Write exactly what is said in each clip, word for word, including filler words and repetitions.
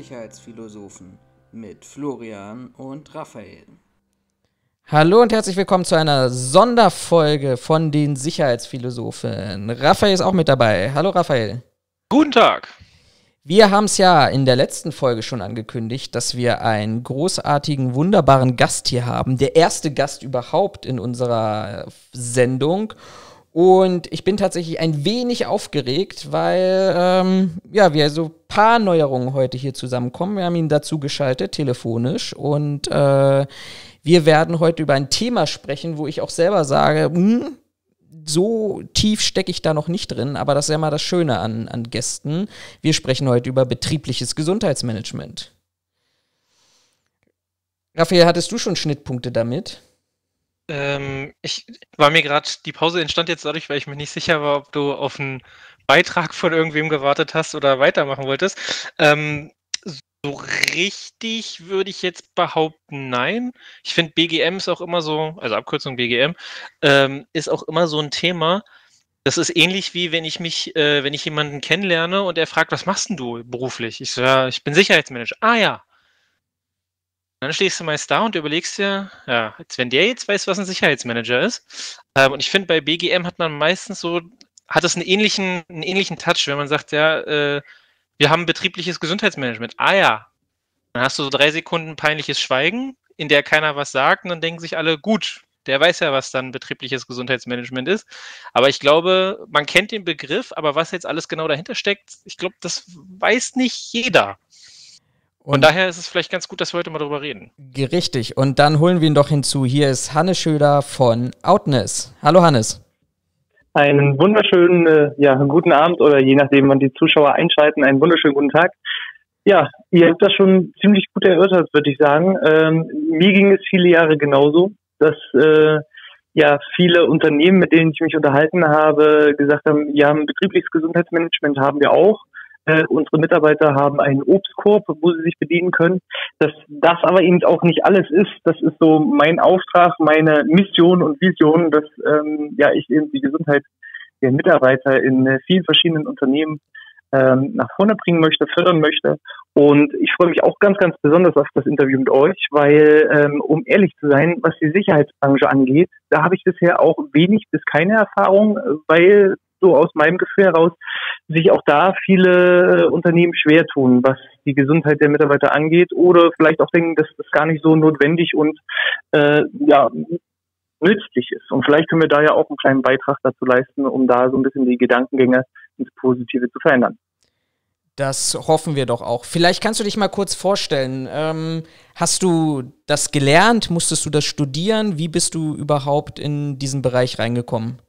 Sicherheitsphilosophen mit Florian und Raphael. Hallo und herzlich willkommen zu einer Sonderfolge von den Sicherheitsphilosophen. Raphael ist auch mit dabei. Hallo Raphael. Guten Tag. Wir haben es ja in der letzten Folge schon angekündigt, dass wir einen großartigen, wunderbaren Gast hier haben. Der erste Gast überhaupt in unserer Sendung. Und ich bin tatsächlich ein wenig aufgeregt, weil ähm, ja, wir so ein paar Neuerungen heute hier zusammenkommen. Wir haben ihn dazu geschaltet, telefonisch. Und äh, wir werden heute über ein Thema sprechen, wo ich auch selber sage, mh, so tief stecke ich da noch nicht drin. Aber das ist ja mal das Schöne an, an Gästen. Wir sprechen heute über betriebliches Gesundheitsmanagement. Raphael, hattest du schon Schnittpunkte damit? Ähm, ich war mir gerade, die Pause entstand jetzt dadurch, weil ich mir nicht sicher war, ob du auf einen Beitrag von irgendwem gewartet hast oder weitermachen wolltest. Ähm, so richtig würde ich jetzt behaupten, nein. Ich finde, B G M ist auch immer so, also Abkürzung B G M, ähm, ist auch immer so ein Thema. Das ist ähnlich wie wenn ich mich, äh, wenn ich jemanden kennenlerne und er fragt, was machst denn du beruflich? Ich so, ja, ich bin Sicherheitsmanager. Ah ja. Dann stehst du meist da und überlegst dir, ja, als wenn der jetzt weiß, was ein Sicherheitsmanager ist. Ähm, und ich finde, bei B G M hat man meistens so, hat es einen ähnlichen, einen ähnlichen Touch, wenn man sagt, ja, äh, wir haben betriebliches Gesundheitsmanagement. Ah ja. Dann hast du so drei Sekunden peinliches Schweigen, in der keiner was sagt, und dann denken sich alle, gut, der weiß ja, was dann betriebliches Gesundheitsmanagement ist. Aber ich glaube, man kennt den Begriff, aber was jetzt alles genau dahinter steckt, ich glaube, das weiß nicht jeder. Von Und daher ist es vielleicht ganz gut, dass wir heute mal darüber reden. Richtig. Und dann holen wir ihn doch hinzu. Hier ist Hannes Schöder von Outness. Hallo Hannes. Einen wunderschönen äh, ja, guten Abend oder je nachdem, wann die Zuschauer einschalten, einen wunderschönen guten Tag. Ja, ihr habt das schon ziemlich gut erörtert, würde ich sagen. Ähm, mir ging es viele Jahre genauso, dass äh, ja viele Unternehmen, mit denen ich mich unterhalten habe, gesagt haben, ja, ein betriebliches Gesundheitsmanagement haben wir auch. Äh, unsere Mitarbeiter haben einen Obstkorb, wo sie sich bedienen können. Dass das aber eben auch nicht alles ist, das ist so mein Auftrag, meine Mission und Vision, dass ähm, ja ich eben die Gesundheit der Mitarbeiter in äh, vielen verschiedenen Unternehmen ähm, nach vorne bringen möchte, fördern möchte. Und ich freue mich auch ganz, ganz besonders auf das Interview mit euch, weil, ähm, um ehrlich zu sein, was die Sicherheitsbranche angeht, da habe ich bisher auch wenig bis keine Erfahrung, weil so aus meinem Gefühl heraus sich auch da viele äh, Unternehmen schwer tun, was die Gesundheit der Mitarbeiter angeht, oder vielleicht auch denken, dass das gar nicht so notwendig und äh, ja nützlich ist. Und vielleicht können wir da ja auch einen kleinen Beitrag dazu leisten, um da so ein bisschen die Gedankengänge ins Positive zu verändern. Das hoffen wir doch auch. Vielleicht kannst du dich mal kurz vorstellen. Ähm, hast du das gelernt? Musstest du das studieren? Wie bist du überhaupt in diesen Bereich reingekommen?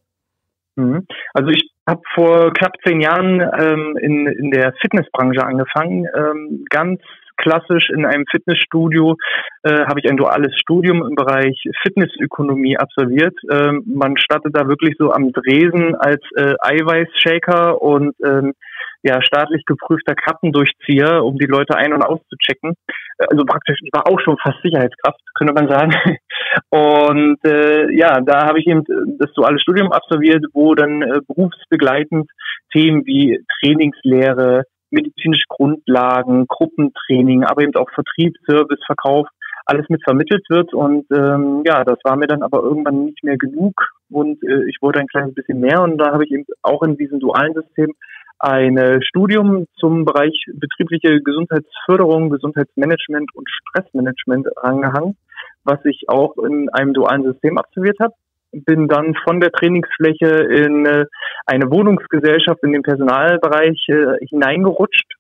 Also ich habe vor knapp zehn Jahren ähm, in, in der Fitnessbranche angefangen. Ähm, ganz klassisch in einem Fitnessstudio äh, habe ich ein duales Studium im Bereich Fitnessökonomie absolviert. Ähm, man startet da wirklich so am Dresen als äh, Eiweißshaker und ähm, ja, staatlich geprüfter Kappendurchzieher, um die Leute ein- und auszuchecken. Also praktisch, ich war auch schon fast Sicherheitskraft, könnte man sagen. Und äh, ja, da habe ich eben das duale Studium absolviert, wo dann äh, berufsbegleitend Themen wie Trainingslehre, medizinische Grundlagen, Gruppentraining, aber eben auch Vertrieb, Service, Verkauf, alles mit vermittelt wird. Und ähm, ja, das war mir dann aber irgendwann nicht mehr genug und äh, ich wollte ein kleines bisschen mehr. Und da habe ich eben auch in diesem dualen System ein Studium zum Bereich betriebliche Gesundheitsförderung, Gesundheitsmanagement und Stressmanagement angehangen, was ich auch in einem dualen System absolviert habe. Bin dann von der Trainingsfläche in äh, eine Wohnungsgesellschaft in den Personalbereich äh, hineingerutscht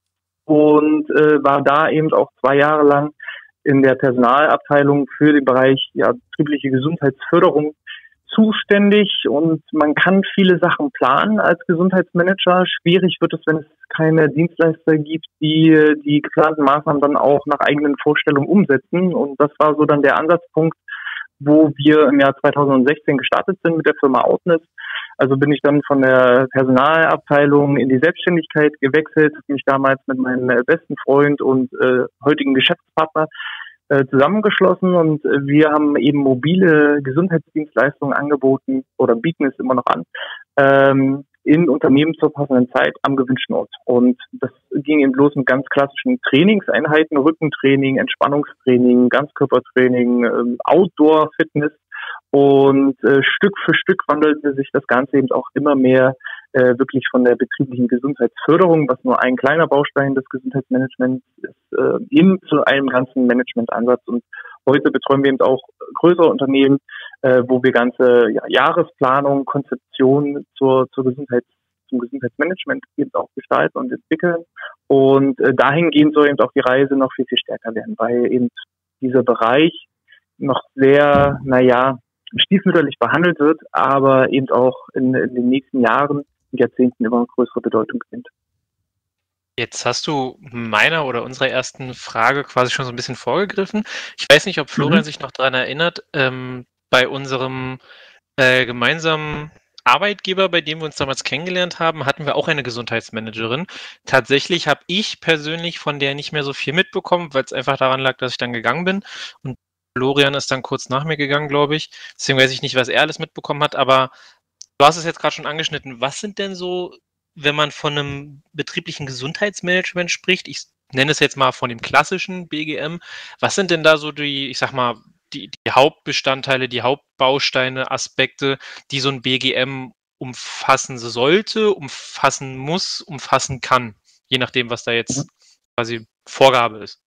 und äh, war da eben auch zwei Jahre lang in der Personalabteilung für den Bereich ja, betriebliche Gesundheitsförderung zuständig. Und man kann viele Sachen planen als Gesundheitsmanager. Schwierig wird es, wenn es keine Dienstleister gibt, die die geplanten Maßnahmen dann auch nach eigenen Vorstellungen umsetzen. Und das war so dann der Ansatzpunkt, wo wir im Jahr zweitausendsechzehn gestartet sind mit der Firma Outness. Also bin ich dann von der Personalabteilung in die Selbstständigkeit gewechselt, habe mich damals mit meinem besten Freund und äh, heutigen Geschäftspartner äh, zusammengeschlossen, und äh, wir haben eben mobile Gesundheitsdienstleistungen angeboten oder bieten es immer noch an, ähm, in Unternehmen zur passenden Zeit am gewünschten Ort. Und das ging eben los mit ganz klassischen Trainingseinheiten, Rückentraining, Entspannungstraining, Ganzkörpertraining, ähm, Outdoor-Fitness. Und äh, Stück für Stück wandelte sich das Ganze eben auch immer mehr äh, wirklich von der betrieblichen Gesundheitsförderung, was nur ein kleiner Baustein des Gesundheitsmanagements ist, äh, hin zu einem ganzen Managementansatz. Und heute betreuen wir eben auch größere Unternehmen, äh, wo wir ganze ja, Jahresplanung, Konzeption zur, zur Gesundheit, zum Gesundheitsmanagement eben auch gestalten und entwickeln. Und äh, dahingehend soll eben auch die Reise noch viel, viel stärker werden, weil eben dieser Bereich noch sehr, naja, stiefmütterlich behandelt wird, aber eben auch in, in den nächsten Jahren, Jahrzehnten immer größere Bedeutung gewinnt. Jetzt hast du meiner oder unserer ersten Frage quasi schon so ein bisschen vorgegriffen. Ich weiß nicht, ob Florian mhm. sich noch daran erinnert, ähm, bei unserem äh, gemeinsamen Arbeitgeber, bei dem wir uns damals kennengelernt haben, hatten wir auch eine Gesundheitsmanagerin. Tatsächlich habe ich persönlich von der nicht mehr so viel mitbekommen, weil es einfach daran lag, dass ich dann gegangen bin. Und Florian ist dann kurz nach mir gegangen, glaube ich. Deswegen weiß ich nicht, was er alles mitbekommen hat, aber du hast es jetzt gerade schon angeschnitten. Was sind denn so, wenn man von einem betrieblichen Gesundheitsmanagement spricht, ich nenne es jetzt mal von dem klassischen B G M, was sind denn da so die, ich sag mal, die, die Hauptbestandteile, die Hauptbausteine, Aspekte, die so ein B G M umfassen sollte, umfassen muss, umfassen kann, je nachdem, was da jetzt quasi Vorgabe ist?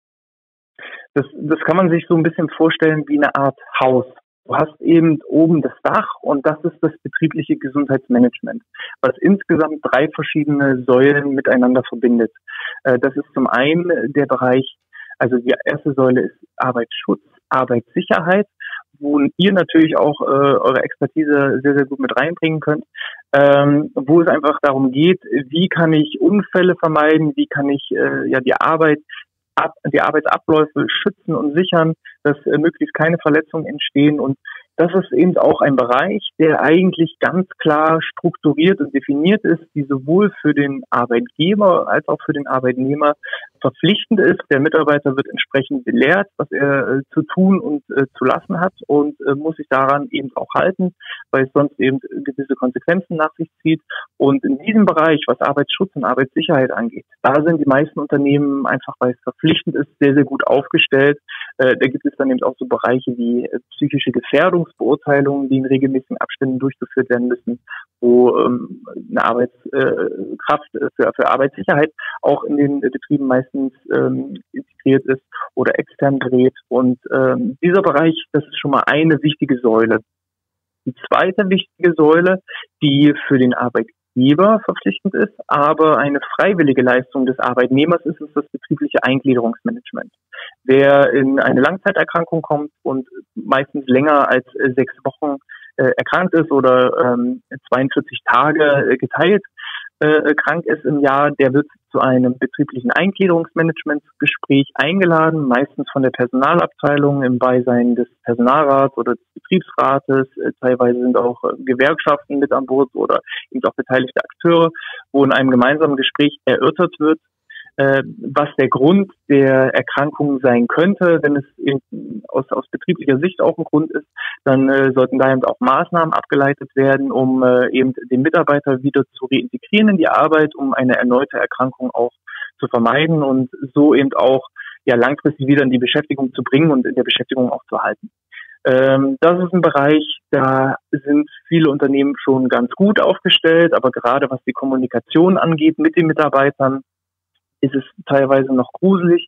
Das, das kann man sich so ein bisschen vorstellen wie eine Art Haus. Du hast eben oben das Dach und das ist das betriebliche Gesundheitsmanagement, was insgesamt drei verschiedene Säulen miteinander verbindet. Das ist zum einen der Bereich, also die erste Säule ist Arbeitsschutz, Arbeitssicherheit, wo ihr natürlich auch äh, eure Expertise sehr, sehr gut mit reinbringen könnt, ähm, wo es einfach darum geht, wie kann ich Unfälle vermeiden, wie kann ich äh, ja die Arbeit die Arbeitsabläufe schützen und sichern, dass äh, möglichst keine Verletzungen entstehen. Und das ist eben auch ein Bereich, der eigentlich ganz klar strukturiert und definiert ist, die sowohl für den Arbeitgeber als auch für den Arbeitnehmer verpflichtend ist. Der Mitarbeiter wird entsprechend belehrt, was er äh, zu tun und äh, zu lassen hat und äh, muss sich daran eben auch halten, weil es sonst eben gewisse Konsequenzen nach sich zieht. Und in diesem Bereich, was Arbeitsschutz und Arbeitssicherheit angeht, da sind die meisten Unternehmen einfach, weil es verpflichtend ist, sehr, sehr gut aufgestellt. Äh, da gibt es dann eben auch so Bereiche wie äh, psychische Gefährdungsbeurteilungen, die in regelmäßigen Abständen durchgeführt werden müssen, wo ähm, eine Arbeitskraft äh, für, für Arbeitssicherheit auch in den äh, Betrieben meistens ähm, integriert ist oder extern berät. Und ähm, dieser Bereich, das ist schon mal eine wichtige Säule. Die zweite wichtige Säule, die für den Arbeitgeber verpflichtend ist, aber eine freiwillige Leistung des Arbeitnehmers ist, ist das betriebliche Eingliederungsmanagement. Wer in eine Langzeiterkrankung kommt und meistens länger als äh, sechs Wochen äh, erkrankt ist oder ähm, zweiundvierzig Tage äh, geteilt äh, krank ist im Jahr, der wird zu einem betrieblichen Eingliederungsmanagementsgespräch eingeladen, meistens von der Personalabteilung im Beisein des Personalrats oder des Betriebsrates. Äh, teilweise sind auch äh, Gewerkschaften mit an Bord oder eben auch beteiligte Akteure, wo in einem gemeinsamen Gespräch erörtert wird, äh, was der Grund der Erkrankung sein könnte. Wenn es eben aus, aus betrieblicher Sicht auch ein Grund ist, dann äh, sollten da eben auch Maßnahmen abgeleitet werden, um äh, eben den Mitarbeiter wieder zu reintegrieren in die Arbeit, um eine erneute Erkrankung auch zu vermeiden und so eben auch ja langfristig wieder in die Beschäftigung zu bringen und in der Beschäftigung auch zu halten. Ähm, das ist ein Bereich, da sind viele Unternehmen schon ganz gut aufgestellt, aber gerade was die Kommunikation angeht mit den Mitarbeitern, ist es teilweise noch gruselig,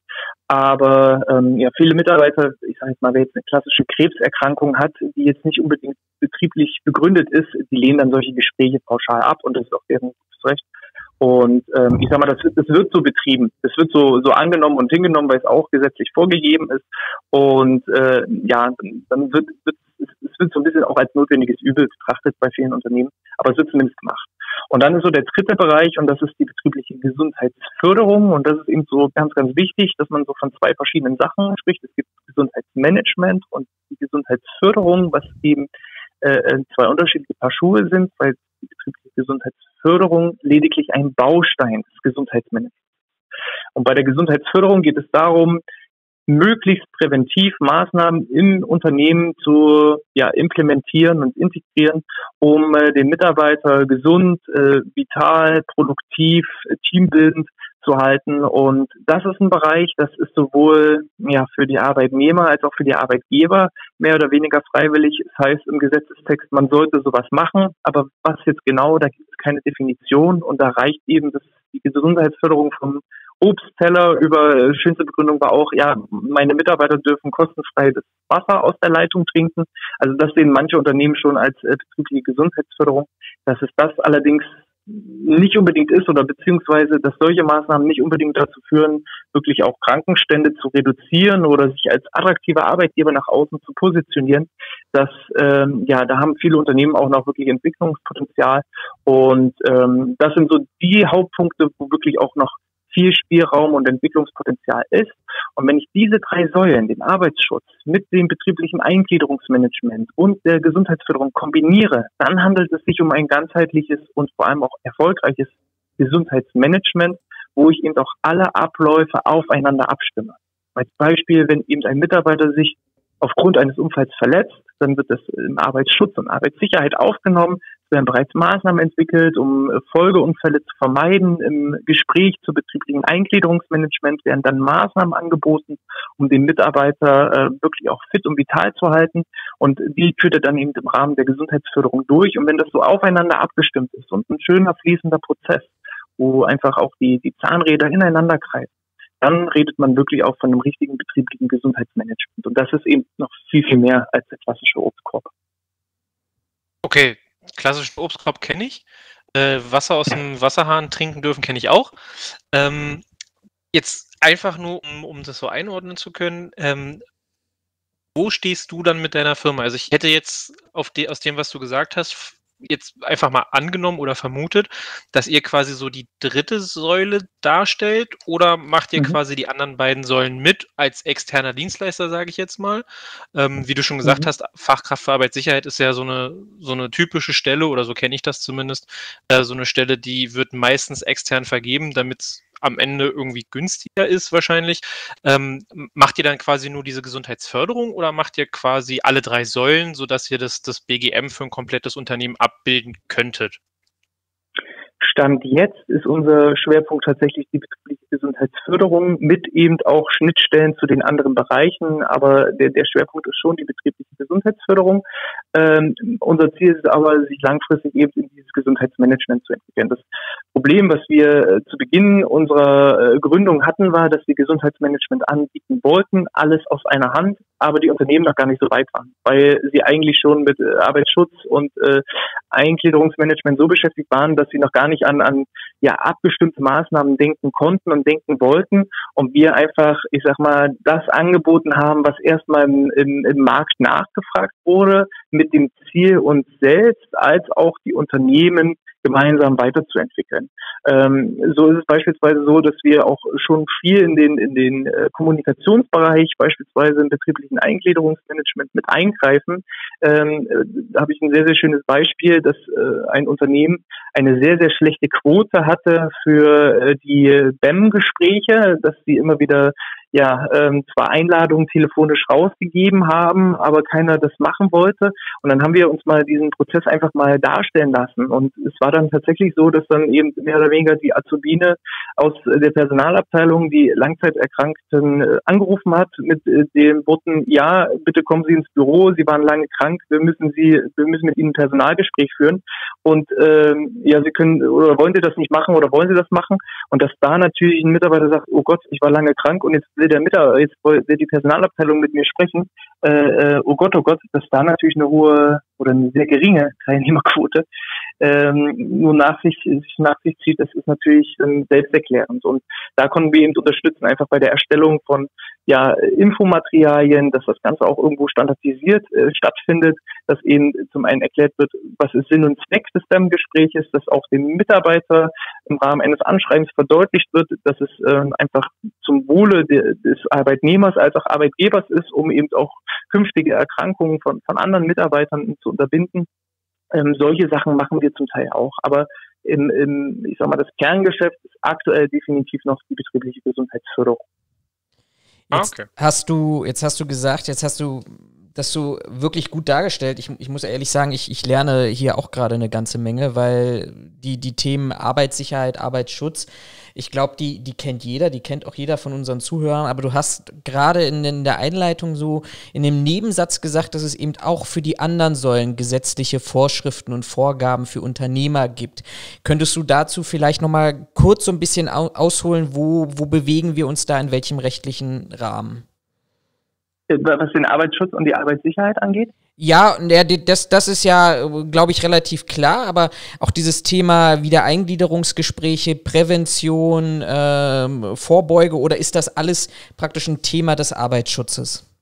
aber ähm, ja, viele Mitarbeiter, ich sage jetzt mal, wer jetzt eine klassische Krebserkrankung hat, die jetzt nicht unbedingt betrieblich begründet ist, die lehnen dann solche Gespräche pauschal ab und das ist auch deren gutes Recht. Und ähm, ich sag mal, das, das wird so betrieben, das wird so so angenommen und hingenommen, weil es auch gesetzlich vorgegeben ist. Und äh, ja, dann wird, wird es wird so ein bisschen auch als notwendiges Übel betrachtet bei vielen Unternehmen, aber es wird zumindest gemacht. Und dann ist so der dritte Bereich und das ist die betriebliche Gesundheitsförderung und das ist eben so ganz, ganz wichtig, dass man so von zwei verschiedenen Sachen spricht. Es gibt Gesundheitsmanagement und die Gesundheitsförderung, was eben äh, zwei unterschiedliche Paar Schuhe sind, weil die betriebliche Gesundheitsförderung lediglich ein Baustein des Gesundheitsmanagements. Und bei der Gesundheitsförderung geht es darum, möglichst präventiv Maßnahmen im Unternehmen zu ja, implementieren und integrieren, um äh, den Mitarbeiter gesund, äh, vital, produktiv, äh, teambildend zu halten. Und das ist ein Bereich, das ist sowohl ja für die Arbeitnehmer als auch für die Arbeitgeber mehr oder weniger freiwillig. Das heißt im Gesetzestext, man sollte sowas machen, aber was jetzt genau, da gibt es keine Definition und da reicht eben das, die Gesundheitsförderung vom Obstteller über schönste Begründung war auch, ja, meine Mitarbeiter dürfen kostenfrei das Wasser aus der Leitung trinken. Also das sehen manche Unternehmen schon als äh, betriebliche Gesundheitsförderung. Dass es das allerdings nicht unbedingt ist oder beziehungsweise, dass solche Maßnahmen nicht unbedingt dazu führen, wirklich auch Krankenstände zu reduzieren oder sich als attraktiver Arbeitgeber nach außen zu positionieren. Das, ähm, ja, da haben viele Unternehmen auch noch wirklich Entwicklungspotenzial und ähm, das sind so die Hauptpunkte, wo wirklich auch noch viel Spielraum und Entwicklungspotenzial ist. Und wenn ich diese drei Säulen, den Arbeitsschutz mit dem betrieblichen Eingliederungsmanagement und der Gesundheitsförderung kombiniere, dann handelt es sich um ein ganzheitliches und vor allem auch erfolgreiches Gesundheitsmanagement, wo ich eben auch alle Abläufe aufeinander abstimme. Als Beispiel, wenn eben ein Mitarbeiter sich aufgrund eines Unfalls verletzt, dann wird das im Arbeitsschutz und Arbeitssicherheit aufgenommen. Es werden bereits Maßnahmen entwickelt, um Folgeunfälle zu vermeiden. Im Gespräch zur betrieblichen Eingliederungsmanagement werden dann Maßnahmen angeboten, um den Mitarbeiter äh, wirklich auch fit und vital zu halten. Und die führt er dann eben im Rahmen der Gesundheitsförderung durch. Und wenn das so aufeinander abgestimmt ist und ein schöner fließender Prozess, wo einfach auch die, die Zahnräder ineinander greifen, dann redet man wirklich auch von einem richtigen betrieblichen Gesundheitsmanagement. Und das ist eben noch viel, viel mehr als der klassische Obstkorb. Okay, klassischen Obstkorb kenne ich. Äh, Wasser aus dem Wasserhahn trinken dürfen kenne ich auch. Ähm, jetzt einfach nur, um, um das so einordnen zu können, ähm, wo stehst du dann mit deiner Firma? Also ich hätte jetzt auf de, aus dem, was du gesagt hast, jetzt einfach mal angenommen oder vermutet, dass ihr quasi so die dritte Säule darstellt oder macht ihr mhm. quasi die anderen beiden Säulen mit als externer Dienstleister, sage ich jetzt mal. Ähm, wie du schon gesagt mhm. hast, Fachkraft für Arbeitssicherheit ist ja so eine, so eine typische Stelle oder so kenne ich das zumindest, äh, so eine Stelle, die wird meistens extern vergeben, damit es am Ende irgendwie günstiger ist wahrscheinlich. Ähm, macht ihr dann quasi nur diese Gesundheitsförderung oder macht ihr quasi alle drei Säulen, sodass ihr das, das B G M für ein komplettes Unternehmen abbilden könntet? Stand jetzt ist unser Schwerpunkt tatsächlich die betriebliche Gesundheitsförderung mit eben auch Schnittstellen zu den anderen Bereichen, aber der, der Schwerpunkt ist schon die betriebliche Gesundheitsförderung. Ähm, unser Ziel ist aber, sich langfristig eben in dieses Gesundheitsmanagement zu entwickeln. Das Problem, was wir äh, zu Beginn unserer äh, Gründung hatten, war, dass wir Gesundheitsmanagement anbieten wollten, alles aus einer Hand, aber die Unternehmen noch gar nicht so weit waren, weil sie eigentlich schon mit äh, Arbeitsschutz und äh, Eingliederungsmanagement so beschäftigt waren, dass sie noch gar nicht an, an ja abgestimmte Maßnahmen denken konnten und denken wollten und wir einfach, ich sag mal, das angeboten haben, was erstmal im, im, im Markt nachgefragt wurde, mit dem Ziel, uns selbst als auch die Unternehmen gemeinsam weiterzuentwickeln. Ähm, so ist es beispielsweise so, dass wir auch schon viel in den in den äh, Kommunikationsbereich, beispielsweise im betrieblichen Eingliederungsmanagement mit eingreifen. Ähm, äh, da habe ich ein sehr, sehr schönes Beispiel, dass äh, ein Unternehmen eine sehr, sehr schlechte Quote hatte für äh, die B E M-Gespräche, dass sie immer wieder ja, ähm, zwar Einladungen telefonisch rausgegeben haben, aber keiner das machen wollte. Und dann haben wir uns mal diesen Prozess einfach mal darstellen lassen. Und es war dann tatsächlich so, dass dann eben mehr oder weniger die Azubine aus der Personalabteilung die Langzeiterkrankten äh, angerufen hat mit äh, dem Boten, ja, bitte kommen Sie ins Büro, Sie waren lange krank, wir müssen Sie, wir müssen mit Ihnen ein Personalgespräch führen. Und ähm, ja, Sie können, oder wollen Sie das nicht machen oder wollen Sie das machen? Und dass da natürlich ein Mitarbeiter sagt, oh Gott, ich war lange krank und jetzt will der Mitarbeiter, jetzt will die Personalabteilung mit mir sprechen, äh, äh, oh Gott, oh Gott, dass da natürlich eine hohe oder eine sehr geringe Teilnehmerquote ähm, nur nach sich, nach sich zieht, das ist natürlich ähm, selbsterklärend. Und da konnten wir eben unterstützen, einfach bei der Erstellung von ja, Infomaterialien, dass das Ganze auch irgendwo standardisiert äh, stattfindet, dass eben zum einen erklärt wird, was ist Sinn und Zweck des B E M-Gespräches, dass auch dem Mitarbeiter im Rahmen eines Anschreibens verdeutlicht wird, dass es äh, einfach zum Wohle de, des Arbeitnehmers als auch Arbeitgebers ist, um eben auch künftige Erkrankungen von, von anderen Mitarbeitern zu unterbinden. Ähm, solche Sachen machen wir zum Teil auch. Aber im, im, ich sag mal, das Kerngeschäft ist aktuell definitiv noch die betriebliche Gesundheitsförderung. Jetzt okay. hast du, jetzt hast du gesagt, jetzt hast du das so wirklich gut dargestellt. Ich, ich muss ehrlich sagen, ich, ich lerne hier auch gerade eine ganze Menge, weil die, die Themen Arbeitssicherheit, Arbeitsschutz, ich glaube, die, die kennt jeder, die kennt auch jeder von unseren Zuhörern, aber du hast gerade in, in der Einleitung so in dem Nebensatz gesagt, dass es eben auch für die anderen Säulen gesetzliche Vorschriften und Vorgaben für Unternehmer gibt. Könntest du dazu vielleicht nochmal kurz so ein bisschen au- ausholen, wo, wo bewegen wir uns da, in welchem rechtlichen Rahmen? Was den Arbeitsschutz und die Arbeitssicherheit angeht? Ja, der, das, das ist ja, glaube ich, relativ klar, aber auch dieses Thema Wiedereingliederungsgespräche, Prävention, ähm, Vorbeuge, oder ist das alles praktisch ein Thema des Arbeitsschutzes?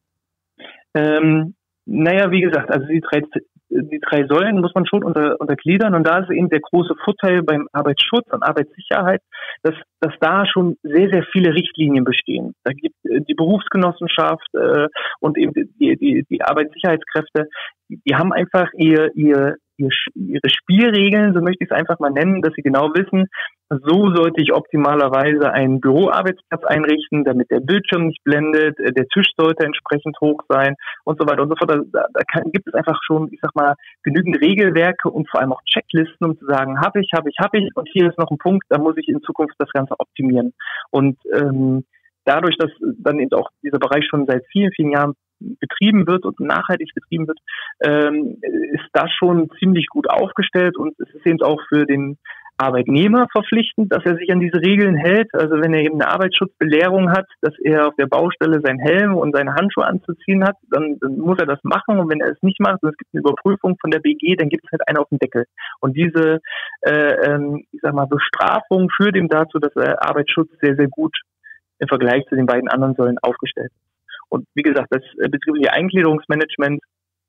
Ähm, naja, wie gesagt, also die drei, die drei Säulen muss man schon unter, untergliedern, und da ist eben der große Vorteil beim Arbeitsschutz und Arbeitssicherheit, dass, dass da schon sehr, sehr viele Richtlinien bestehen. Da gibt äh, die Berufsgenossenschaft äh, und eben die, die, die Arbeitssicherheitskräfte, die, die haben einfach ihr, ihr, ihr, ihre Spielregeln, so möchte ich es einfach mal nennen, dass sie genau wissen, so sollte ich optimalerweise einen Büroarbeitsplatz einrichten, damit der Bildschirm nicht blendet, der Tisch sollte entsprechend hoch sein und so weiter und so fort. Da, da kann, gibt es einfach schon, ich sag mal, genügend Regelwerke und vor allem auch Checklisten, um zu sagen, habe ich, habe ich, habe ich, und hier ist noch ein Punkt, da muss ich in Zukunft das Ganze optimieren. Und ähm, dadurch, dass dann eben auch dieser Bereich schon seit vielen, vielen Jahren betrieben wird und nachhaltig betrieben wird, ähm, ist das schon ziemlich gut aufgestellt, und es ist eben auch für den Arbeitnehmer verpflichtend, dass er sich an diese Regeln hält. Also wenn er eben eine Arbeitsschutzbelehrung hat, dass er auf der Baustelle seinen Helm und seine Handschuhe anzuziehen hat, dann, dann muss er das machen. Und wenn er es nicht macht und es gibt eine Überprüfung von der B G, dann gibt es halt einen auf den Deckel. Und diese, äh, ähm, ich sag mal, Bestrafung führt ihm dazu, dass der Arbeitsschutz sehr, sehr gut im Vergleich zu den beiden anderen Säulen aufgestellt ist. Und wie gesagt, das äh, betriebliche Eingliederungsmanagement,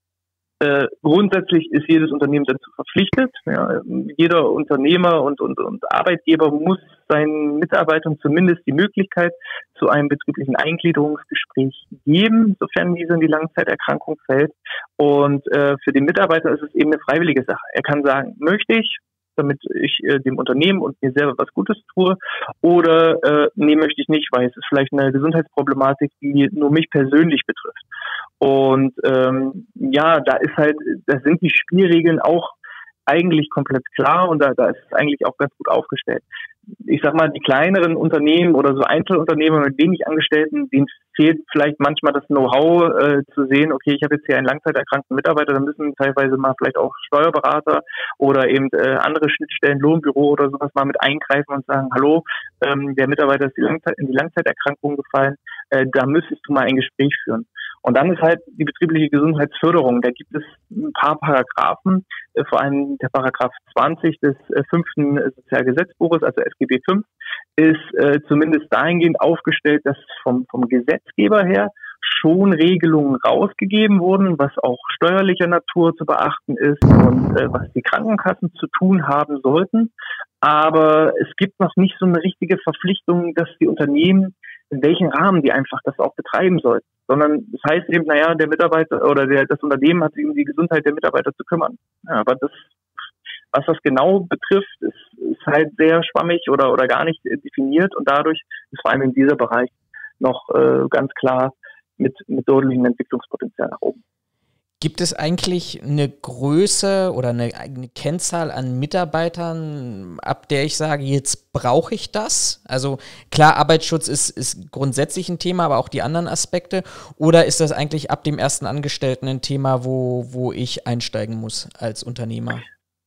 Äh, grundsätzlich ist jedes Unternehmen dazu verpflichtet. Ja, jeder Unternehmer und, und, und Arbeitgeber muss seinen Mitarbeitern zumindest die Möglichkeit zu einem betrieblichen Eingliederungsgespräch geben, sofern dieser in die Langzeiterkrankung fällt. Und äh, für den Mitarbeiter ist es eben eine freiwillige Sache. Er kann sagen, möchte ich, damit ich äh, dem Unternehmen und mir selber was Gutes tue, oder äh, nee, möchte ich nicht, weil es ist vielleicht eine Gesundheitsproblematik, die nur mich persönlich betrifft. Und ähm, ja, da ist halt, da sind die Spielregeln auch eigentlich komplett klar, und da, da ist es eigentlich auch ganz gut aufgestellt. Ich sag mal, die kleineren Unternehmen oder so Einzelunternehmer mit wenig Angestellten, denen fehlt vielleicht manchmal das Know-how äh, zu sehen, okay, ich habe jetzt hier einen langzeiterkrankten Mitarbeiter, da müssen teilweise mal vielleicht auch Steuerberater oder eben äh, andere Schnittstellen, Lohnbüro oder sowas mal mit eingreifen und sagen, hallo, ähm, der Mitarbeiter ist die Langzeit, in die Langzeiterkrankung gefallen, äh, da müsstest du mal ein Gespräch führen. Und dann ist halt die betriebliche Gesundheitsförderung. Da gibt es ein paar Paragraphen, äh, vor allem der Paragraph zwanzig des äh, fünften Sozialgesetzbuches, also S G B fünf, ist äh, zumindest dahingehend aufgestellt, dass vom, vom Gesetzgeber her schon Regelungen rausgegeben wurden, was auch steuerlicher Natur zu beachten ist und äh, was die Krankenkassen zu tun haben sollten. Aber es gibt noch nicht so eine richtige Verpflichtung, dass die Unternehmen, in welchem Rahmen die einfach das auch betreiben sollten. Sondern das heißt eben, naja, der Mitarbeiter oder der, das Unternehmen hat sich um die Gesundheit der Mitarbeiter zu kümmern. Ja, aber das, was das genau betrifft, ist, ist halt sehr schwammig oder, oder gar nicht definiert, und dadurch ist vor allem in dieser Bereich noch äh, ganz klar mit, mit deutlichem Entwicklungspotenzial nach oben. Gibt es eigentlich eine Größe oder eine, eine Kennzahl an Mitarbeitern, ab der ich sage, jetzt brauche ich das? Also klar, Arbeitsschutz ist, ist grundsätzlich ein Thema, aber auch die anderen Aspekte. Oder ist das eigentlich ab dem ersten Angestellten ein Thema, wo, wo ich einsteigen muss als Unternehmer?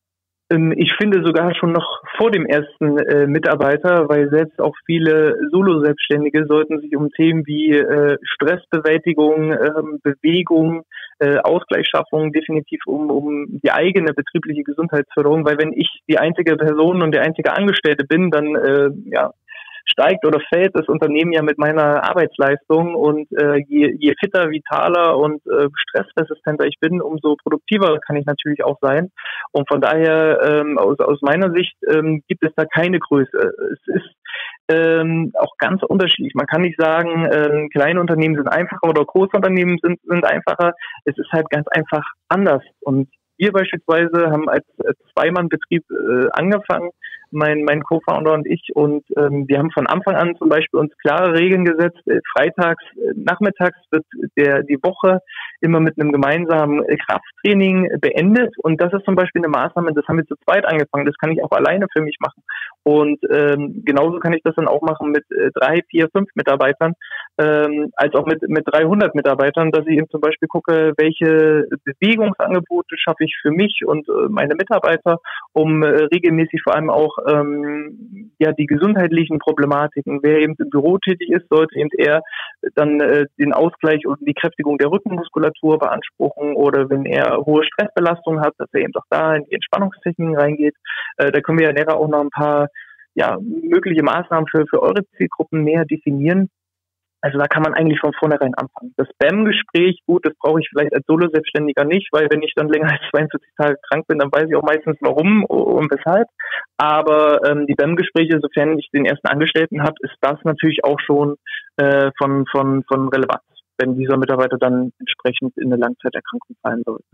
Ich finde sogar schon noch vor dem ersten äh, Mitarbeiter, weil selbst auch viele Solo-Selbstständige sollten sich um Themen wie äh, Stressbewältigung, äh, Bewegung, äh, Ausgleichsschaffung definitiv um, um die eigene betriebliche Gesundheitsförderung, weil wenn ich die einzige Person und der einzige Angestellte bin, dann äh, ja steigt oder fällt das Unternehmen ja mit meiner Arbeitsleistung, und äh, je, je fitter, vitaler und äh, stressresistenter ich bin, umso produktiver kann ich natürlich auch sein. Und von daher, ähm, aus, aus meiner Sicht, ähm, gibt es da keine Größe. Es ist ähm, auch ganz unterschiedlich. Man kann nicht sagen, ähm, kleine Unternehmen sind einfacher oder große Unternehmen sind, sind einfacher. Es ist halt ganz einfach anders. Und wir beispielsweise haben als, als Zweimann-Betrieb äh, angefangen, mein, mein Co-Founder und ich. Und ähm, wir haben von Anfang an zum Beispiel uns klare Regeln gesetzt. Äh, freitags, äh, nachmittags wird der die Woche immer mit einem gemeinsamen äh, Krafttraining äh, beendet. Und das ist zum Beispiel eine Maßnahme, das haben wir zu zweit angefangen. Das kann ich auch alleine für mich machen. Und ähm, genauso kann ich das dann auch machen mit äh, drei, vier, fünf Mitarbeitern, ähm, als auch mit mit dreihundert Mitarbeitern, dass ich eben zum Beispiel gucke, welche Bewegungsangebote schaffe ich für mich und äh, meine Mitarbeiter, um äh, regelmäßig vor allem auch ähm, ja die gesundheitlichen Problematiken. Wer eben im Büro tätig ist, sollte eben eher dann äh, den Ausgleich und die Kräftigung der Rückenmuskulatur beanspruchen, oder wenn er hohe Stressbelastung hat, dass er eben auch da in die Entspannungstechniken reingeht. Äh, da können wir ja näher auch noch ein paar ja mögliche Maßnahmen für für eure Zielgruppen näher definieren. Also da kann man eigentlich von vornherein anfangen. Das B E M-Gespräch, gut, das brauche ich vielleicht als Solo-Selbstständiger nicht, weil wenn ich dann länger als zweiundvierzig Tage krank bin, dann weiß ich auch meistens warum und weshalb. Aber ähm, die B E M-Gespräche, sofern ich den ersten Angestellten habe, ist das natürlich auch schon äh, von, von, von Relevanz, wenn dieser Mitarbeiter dann entsprechend in eine Langzeiterkrankung fallen sollte.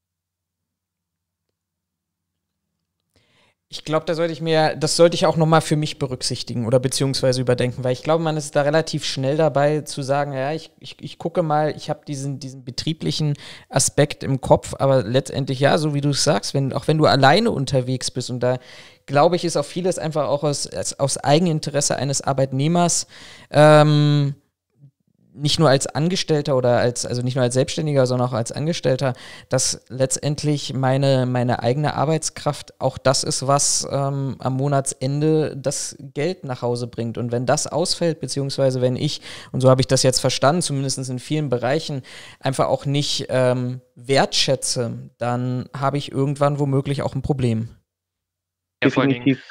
Ich glaube, da sollte ich mir, das sollte ich auch nochmal für mich berücksichtigen oder beziehungsweise überdenken, weil ich glaube, man ist da relativ schnell dabei zu sagen, ja, ich, ich, ich gucke mal, ich habe diesen, diesen betrieblichen Aspekt im Kopf, aber letztendlich, ja, so wie du es sagst, wenn, auch wenn du alleine unterwegs bist, und da glaube ich, ist auch vieles einfach auch aus, aus Eigeninteresse eines Arbeitnehmers, ähm, nicht nur als Angestellter oder als, also nicht nur als Selbstständiger, sondern auch als Angestellter, dass letztendlich meine, meine eigene Arbeitskraft auch das ist, was ähm, am Monatsende das Geld nach Hause bringt. Und wenn das ausfällt, beziehungsweise wenn ich, und so habe ich das jetzt verstanden, zumindest in vielen Bereichen, einfach auch nicht ähm, wertschätze, dann habe ich irgendwann womöglich auch ein Problem. Ja, vor allen Dingen.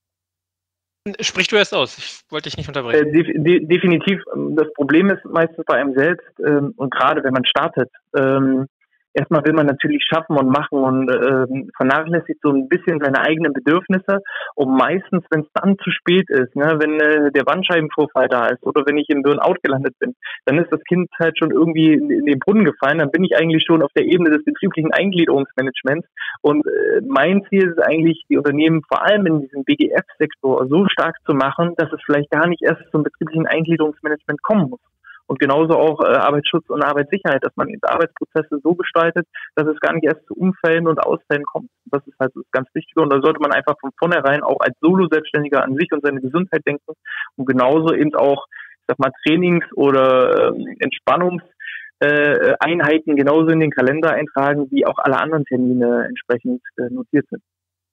Sprich du erst aus, ich wollte dich nicht unterbrechen. Äh, de- de- definitiv. Das Problem ist meistens bei einem selbst, ähm, und gerade wenn man startet, ähm, erstmal will man natürlich schaffen und machen und ähm, vernachlässigt so ein bisschen seine eigenen Bedürfnisse. Und meistens, wenn es dann zu spät ist, ne, wenn äh, der Bandscheibenvorfall da ist oder wenn ich im Burnout gelandet bin, dann ist das Kind halt schon irgendwie in, in den Brunnen gefallen. Dann bin ich eigentlich schon auf der Ebene des betrieblichen Eingliederungsmanagements. Und äh, mein Ziel ist eigentlich, die Unternehmen vor allem in diesem B G F-Sektor so stark zu machen, dass es vielleicht gar nicht erst zum betrieblichen Eingliederungsmanagement kommen muss. Und genauso auch äh, Arbeitsschutz und Arbeitssicherheit, dass man die Arbeitsprozesse so gestaltet, dass es gar nicht erst zu Unfällen und Ausfällen kommt. Das ist halt das ganz Wichtige. Und da sollte man einfach von vornherein auch als Solo-Selbstständiger an sich und seine Gesundheit denken und genauso eben auch, ich sag mal, Trainings- oder äh, Entspannungseinheiten äh, genauso in den Kalender eintragen, wie auch alle anderen Termine entsprechend äh, notiert sind.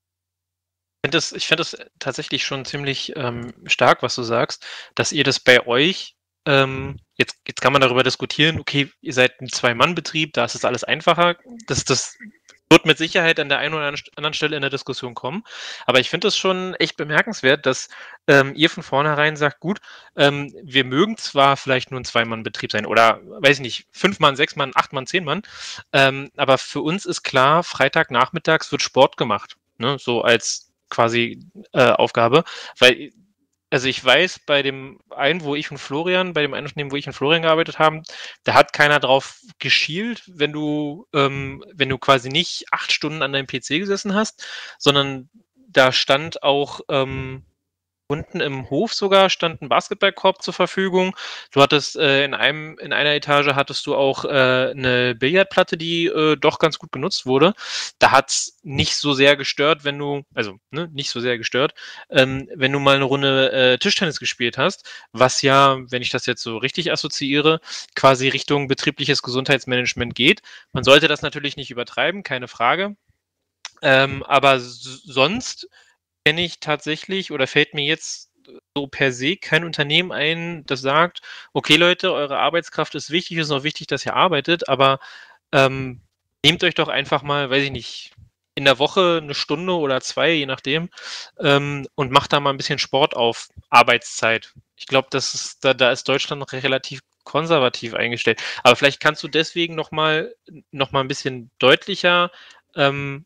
Ich finde das, ich finde das tatsächlich schon ziemlich ähm, stark, was du sagst, dass ihr das bei euch Ähm, jetzt, jetzt kann man darüber diskutieren, okay, ihr seid ein Zwei-Mann-Betrieb, da ist es alles einfacher. Das, das wird mit Sicherheit an der einen oder anderen Stelle in der Diskussion kommen. Aber ich finde es schon echt bemerkenswert, dass ähm, ihr von vornherein sagt, gut, ähm, wir mögen zwar vielleicht nur ein Zwei-Mann-Betrieb sein oder, weiß ich nicht, fünf Mann, sechs Mann, acht Mann, zehn Mann, ähm, aber für uns ist klar, Freitagnachmittags wird Sport gemacht, ne? So als quasi äh, Aufgabe, weil also ich weiß, bei dem einen, wo ich und Florian, bei dem einen Unternehmen, wo ich und Florian gearbeitet haben, da hat keiner drauf geschielt, wenn du, ähm, wenn du quasi nicht acht Stunden an deinem P C gesessen hast, sondern da stand auch ähm, unten im Hof sogar stand ein Basketballkorb zur Verfügung. Du hattest äh, in einem, in einer Etage hattest du auch äh, eine Billardplatte, die äh, doch ganz gut genutzt wurde. Da hat's nicht so sehr gestört, wenn du, also ne, nicht so sehr gestört, ähm, wenn du mal eine Runde äh, Tischtennis gespielt hast, was ja, wenn ich das jetzt so richtig assoziiere, quasi Richtung betriebliches Gesundheitsmanagement geht. Man sollte das natürlich nicht übertreiben, keine Frage. Ähm, aber s- sonst kenne ich tatsächlich oder fällt mir jetzt so per se kein Unternehmen ein, das sagt, okay Leute, eure Arbeitskraft ist wichtig, es ist auch wichtig, dass ihr arbeitet, aber ähm, nehmt euch doch einfach mal, weiß ich nicht, in der Woche eine Stunde oder zwei, je nachdem, ähm, und macht da mal ein bisschen Sport auf Arbeitszeit. Ich glaube, das ist, da, da ist Deutschland noch relativ konservativ eingestellt. Aber vielleicht kannst du deswegen nochmal noch mal ein bisschen deutlicher ähm,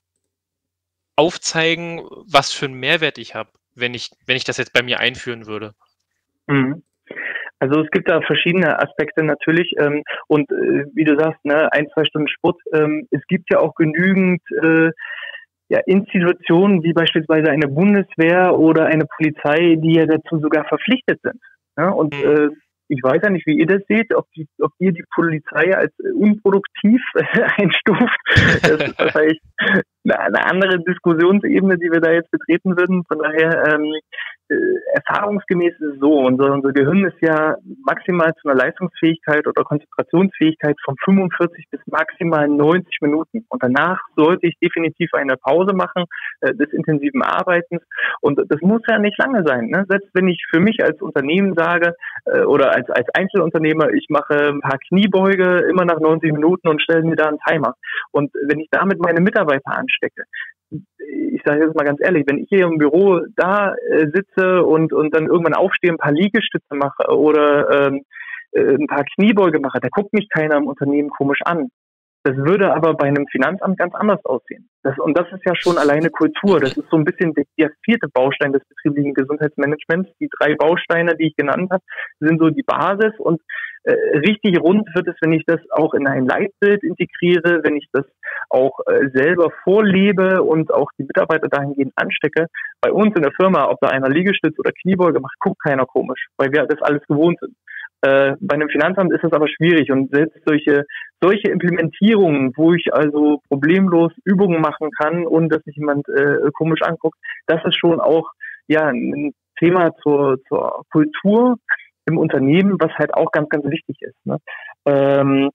aufzeigen, was für einen Mehrwert ich habe, wenn ich, wenn ich das jetzt bei mir einführen würde. Mhm. Also es gibt da verschiedene Aspekte natürlich ähm, und äh, wie du sagst, ne, ein, zwei Stunden Sport. Ähm, es gibt ja auch genügend äh, ja, Institutionen wie beispielsweise eine Bundeswehr oder eine Polizei, die ja dazu sogar verpflichtet sind. Ja, und äh, ich weiß ja nicht, wie ihr das seht, ob, die, ob ihr die Polizei als unproduktiv einstuft. Das ist wahrscheinlich eine, eine andere Diskussionsebene, die wir da jetzt betreten würden. Von daher, ähm, äh, erfahrungsgemäß ist es so, unser, unser Gehirn ist ja maximal zu einer Leistungsfähigkeit oder Konzentrationsfähigkeit von fünfundvierzig bis maximal neunzig Minuten. Und danach sollte ich definitiv eine Pause machen äh, des intensiven Arbeitens. Und das muss ja nicht lange sein. Ne? Selbst wenn ich für mich als Unternehmen sage äh, oder als, als Einzelunternehmer, ich mache ein paar Kniebeuge immer nach neunzig Minuten und stelle mir da einen Timer. Und wenn ich damit meine Mitarbeiter anstecke, ich sage jetzt mal ganz ehrlich, wenn ich hier im Büro da äh, sitze und, und dann irgendwann aufstehe, ein paar Liegestütze mache oder ähm, äh, ein paar Kniebeuge mache, da guckt mich keiner im Unternehmen komisch an. Das würde aber bei einem Finanzamt ganz anders aussehen. Das, und das ist ja schon alleine Kultur. Das ist so ein bisschen der, der vierte Baustein des betrieblichen Gesundheitsmanagements. Die drei Bausteine, die ich genannt habe, sind so die Basis. Und äh, richtig rund wird es, wenn ich das auch in ein Leitbild integriere, wenn ich das auch äh, selber vorlebe und auch die Mitarbeiter dahingehend anstecke. Bei uns in der Firma, ob da einer Liegestütz oder Kniebeuge macht, guckt keiner komisch, weil wir das alles gewohnt sind. Äh, bei einem Finanzamt ist das aber schwierig und selbst solche solche Implementierungen, wo ich also problemlos Übungen machen kann, ohne dass sich jemand äh, komisch anguckt, das ist schon auch ja ein Thema zur zur Kultur im Unternehmen, was halt auch ganz ganz wichtig ist. Ne? Ähm,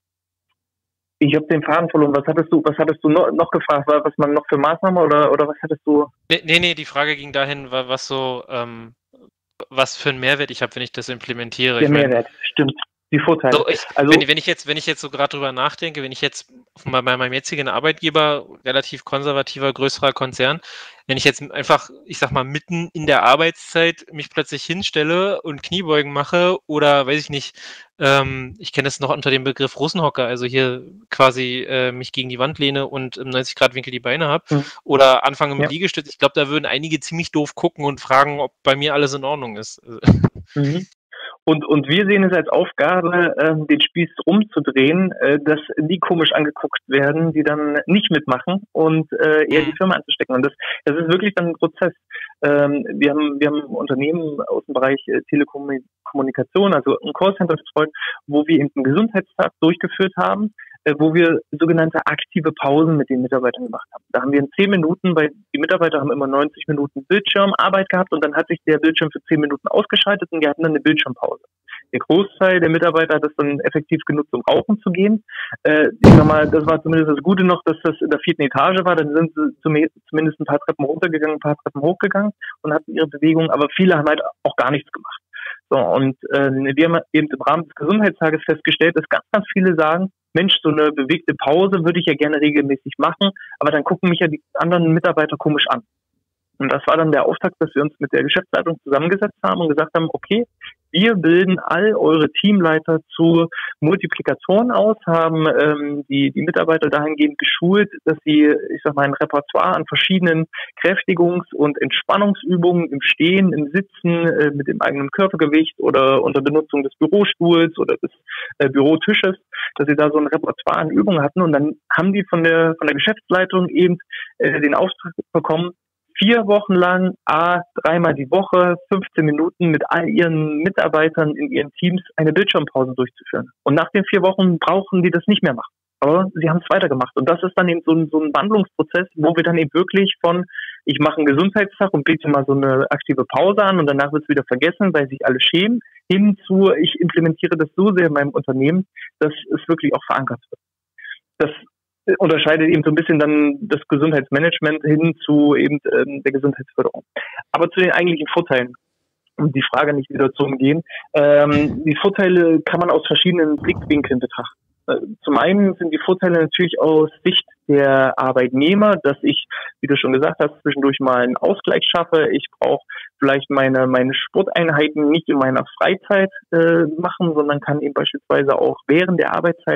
ich habe den Faden verloren. Was hattest du was hattest du noch, noch gefragt, was man noch für Maßnahmen oder oder was hattest du? Nee, nee, nee die Frage ging dahin, was so ähm was für einen Mehrwert ich habe, wenn ich das implementiere. Der ich Mehrwert, mein, stimmt. Die Vorteile. So, ich, also, wenn, wenn ich jetzt, wenn ich jetzt so gerade drüber nachdenke, wenn ich jetzt bei meinem jetzigen Arbeitgeber, relativ konservativer, größerer Konzern, wenn ich jetzt einfach, ich sag mal, mitten in der Arbeitszeit mich plötzlich hinstelle und Kniebeugen mache oder, weiß ich nicht, ähm, ich kenne das noch unter dem Begriff Russenhocker, also hier quasi äh, mich gegen die Wand lehne und im neunzig Grad Winkel die Beine habe mhm. oder anfange mit ja. Liegestütz. Ich glaube, da würden einige ziemlich doof gucken und fragen, ob bei mir alles in Ordnung ist. Mhm. Und, und wir sehen es als Aufgabe, äh, den Spieß umzudrehen, äh, dass die komisch angeguckt werden, die dann nicht mitmachen und äh, eher die Firma anzustecken. Und das, das ist wirklich dann ein Prozess. Ähm, wir haben, wir haben Unternehmen aus dem Bereich äh, Telekommunikation, also ein Callcenter betreut, wo wir eben einen Gesundheitstag durchgeführt haben, äh, wo wir sogenannte aktive Pausen mit den Mitarbeitern gemacht haben. Da haben wir in zehn Minuten, weil die Mitarbeiter haben immer neunzig Minuten Bildschirmarbeit gehabt und dann hat sich der Bildschirm für zehn Minuten ausgeschaltet und wir hatten dann eine Bildschirmpause. Der Großteil der Mitarbeiter hat das dann effektiv genutzt, um rauchen zu gehen. Äh, ich sag mal, das war zumindest das Gute noch, dass das in der vierten Etage war. Dann sind sie zumindest ein paar Treppen runtergegangen, ein paar Treppen hochgegangen und hatten ihre Bewegung. Aber viele haben halt auch gar nichts gemacht. So, und äh, wir haben eben im Rahmen des Gesundheitstages festgestellt, dass ganz, ganz viele sagen, Mensch, so eine bewegte Pause würde ich ja gerne regelmäßig machen, aber dann gucken mich ja die anderen Mitarbeiter komisch an. Und das war dann der Auftakt, dass wir uns mit der Geschäftsleitung zusammengesetzt haben und gesagt haben, okay, wir bilden all eure Teamleiter zu Multiplikatoren aus, haben ähm, die, die Mitarbeiter dahingehend geschult, dass sie, ich sag mal, ein Repertoire an verschiedenen Kräftigungs- und Entspannungsübungen im Stehen, im Sitzen, äh, mit dem eigenen Körpergewicht oder unter Benutzung des Bürostuhls oder des äh, Bürotisches, dass sie da so ein Repertoire an Übungen hatten. Und dann haben die von der, von der Geschäftsleitung eben äh, den Auftrag bekommen, vier Wochen lang, a, dreimal die Woche, fünfzehn Minuten mit all ihren Mitarbeitern in ihren Teams eine Bildschirmpause durchzuführen. Und nach den vier Wochen brauchen die das nicht mehr machen. Aber sie haben es weitergemacht. Und das ist dann eben so ein, so ein Wandlungsprozess, wo wir dann eben wirklich von, ich mache einen Gesundheitstag und biete mal so eine aktive Pause an und danach wird es wieder vergessen, weil sich alle schämen, hin zu, ich implementiere das so sehr in meinem Unternehmen, dass es wirklich auch verankert wird. Das unterscheidet eben so ein bisschen dann das Gesundheitsmanagement hin zu eben ähm, der Gesundheitsförderung. Aber zu den eigentlichen Vorteilen, um die Frage nicht wieder zu umgehen, ähm, die Vorteile kann man aus verschiedenen Blickwinkeln betrachten. Zum einen sind die Vorteile natürlich aus Sicht der Arbeitnehmer, dass ich, wie du schon gesagt hast, zwischendurch mal einen Ausgleich schaffe. Ich brauche vielleicht meine meine Sporteinheiten nicht in meiner Freizeit äh, machen, sondern kann eben beispielsweise auch während der Arbeitszeit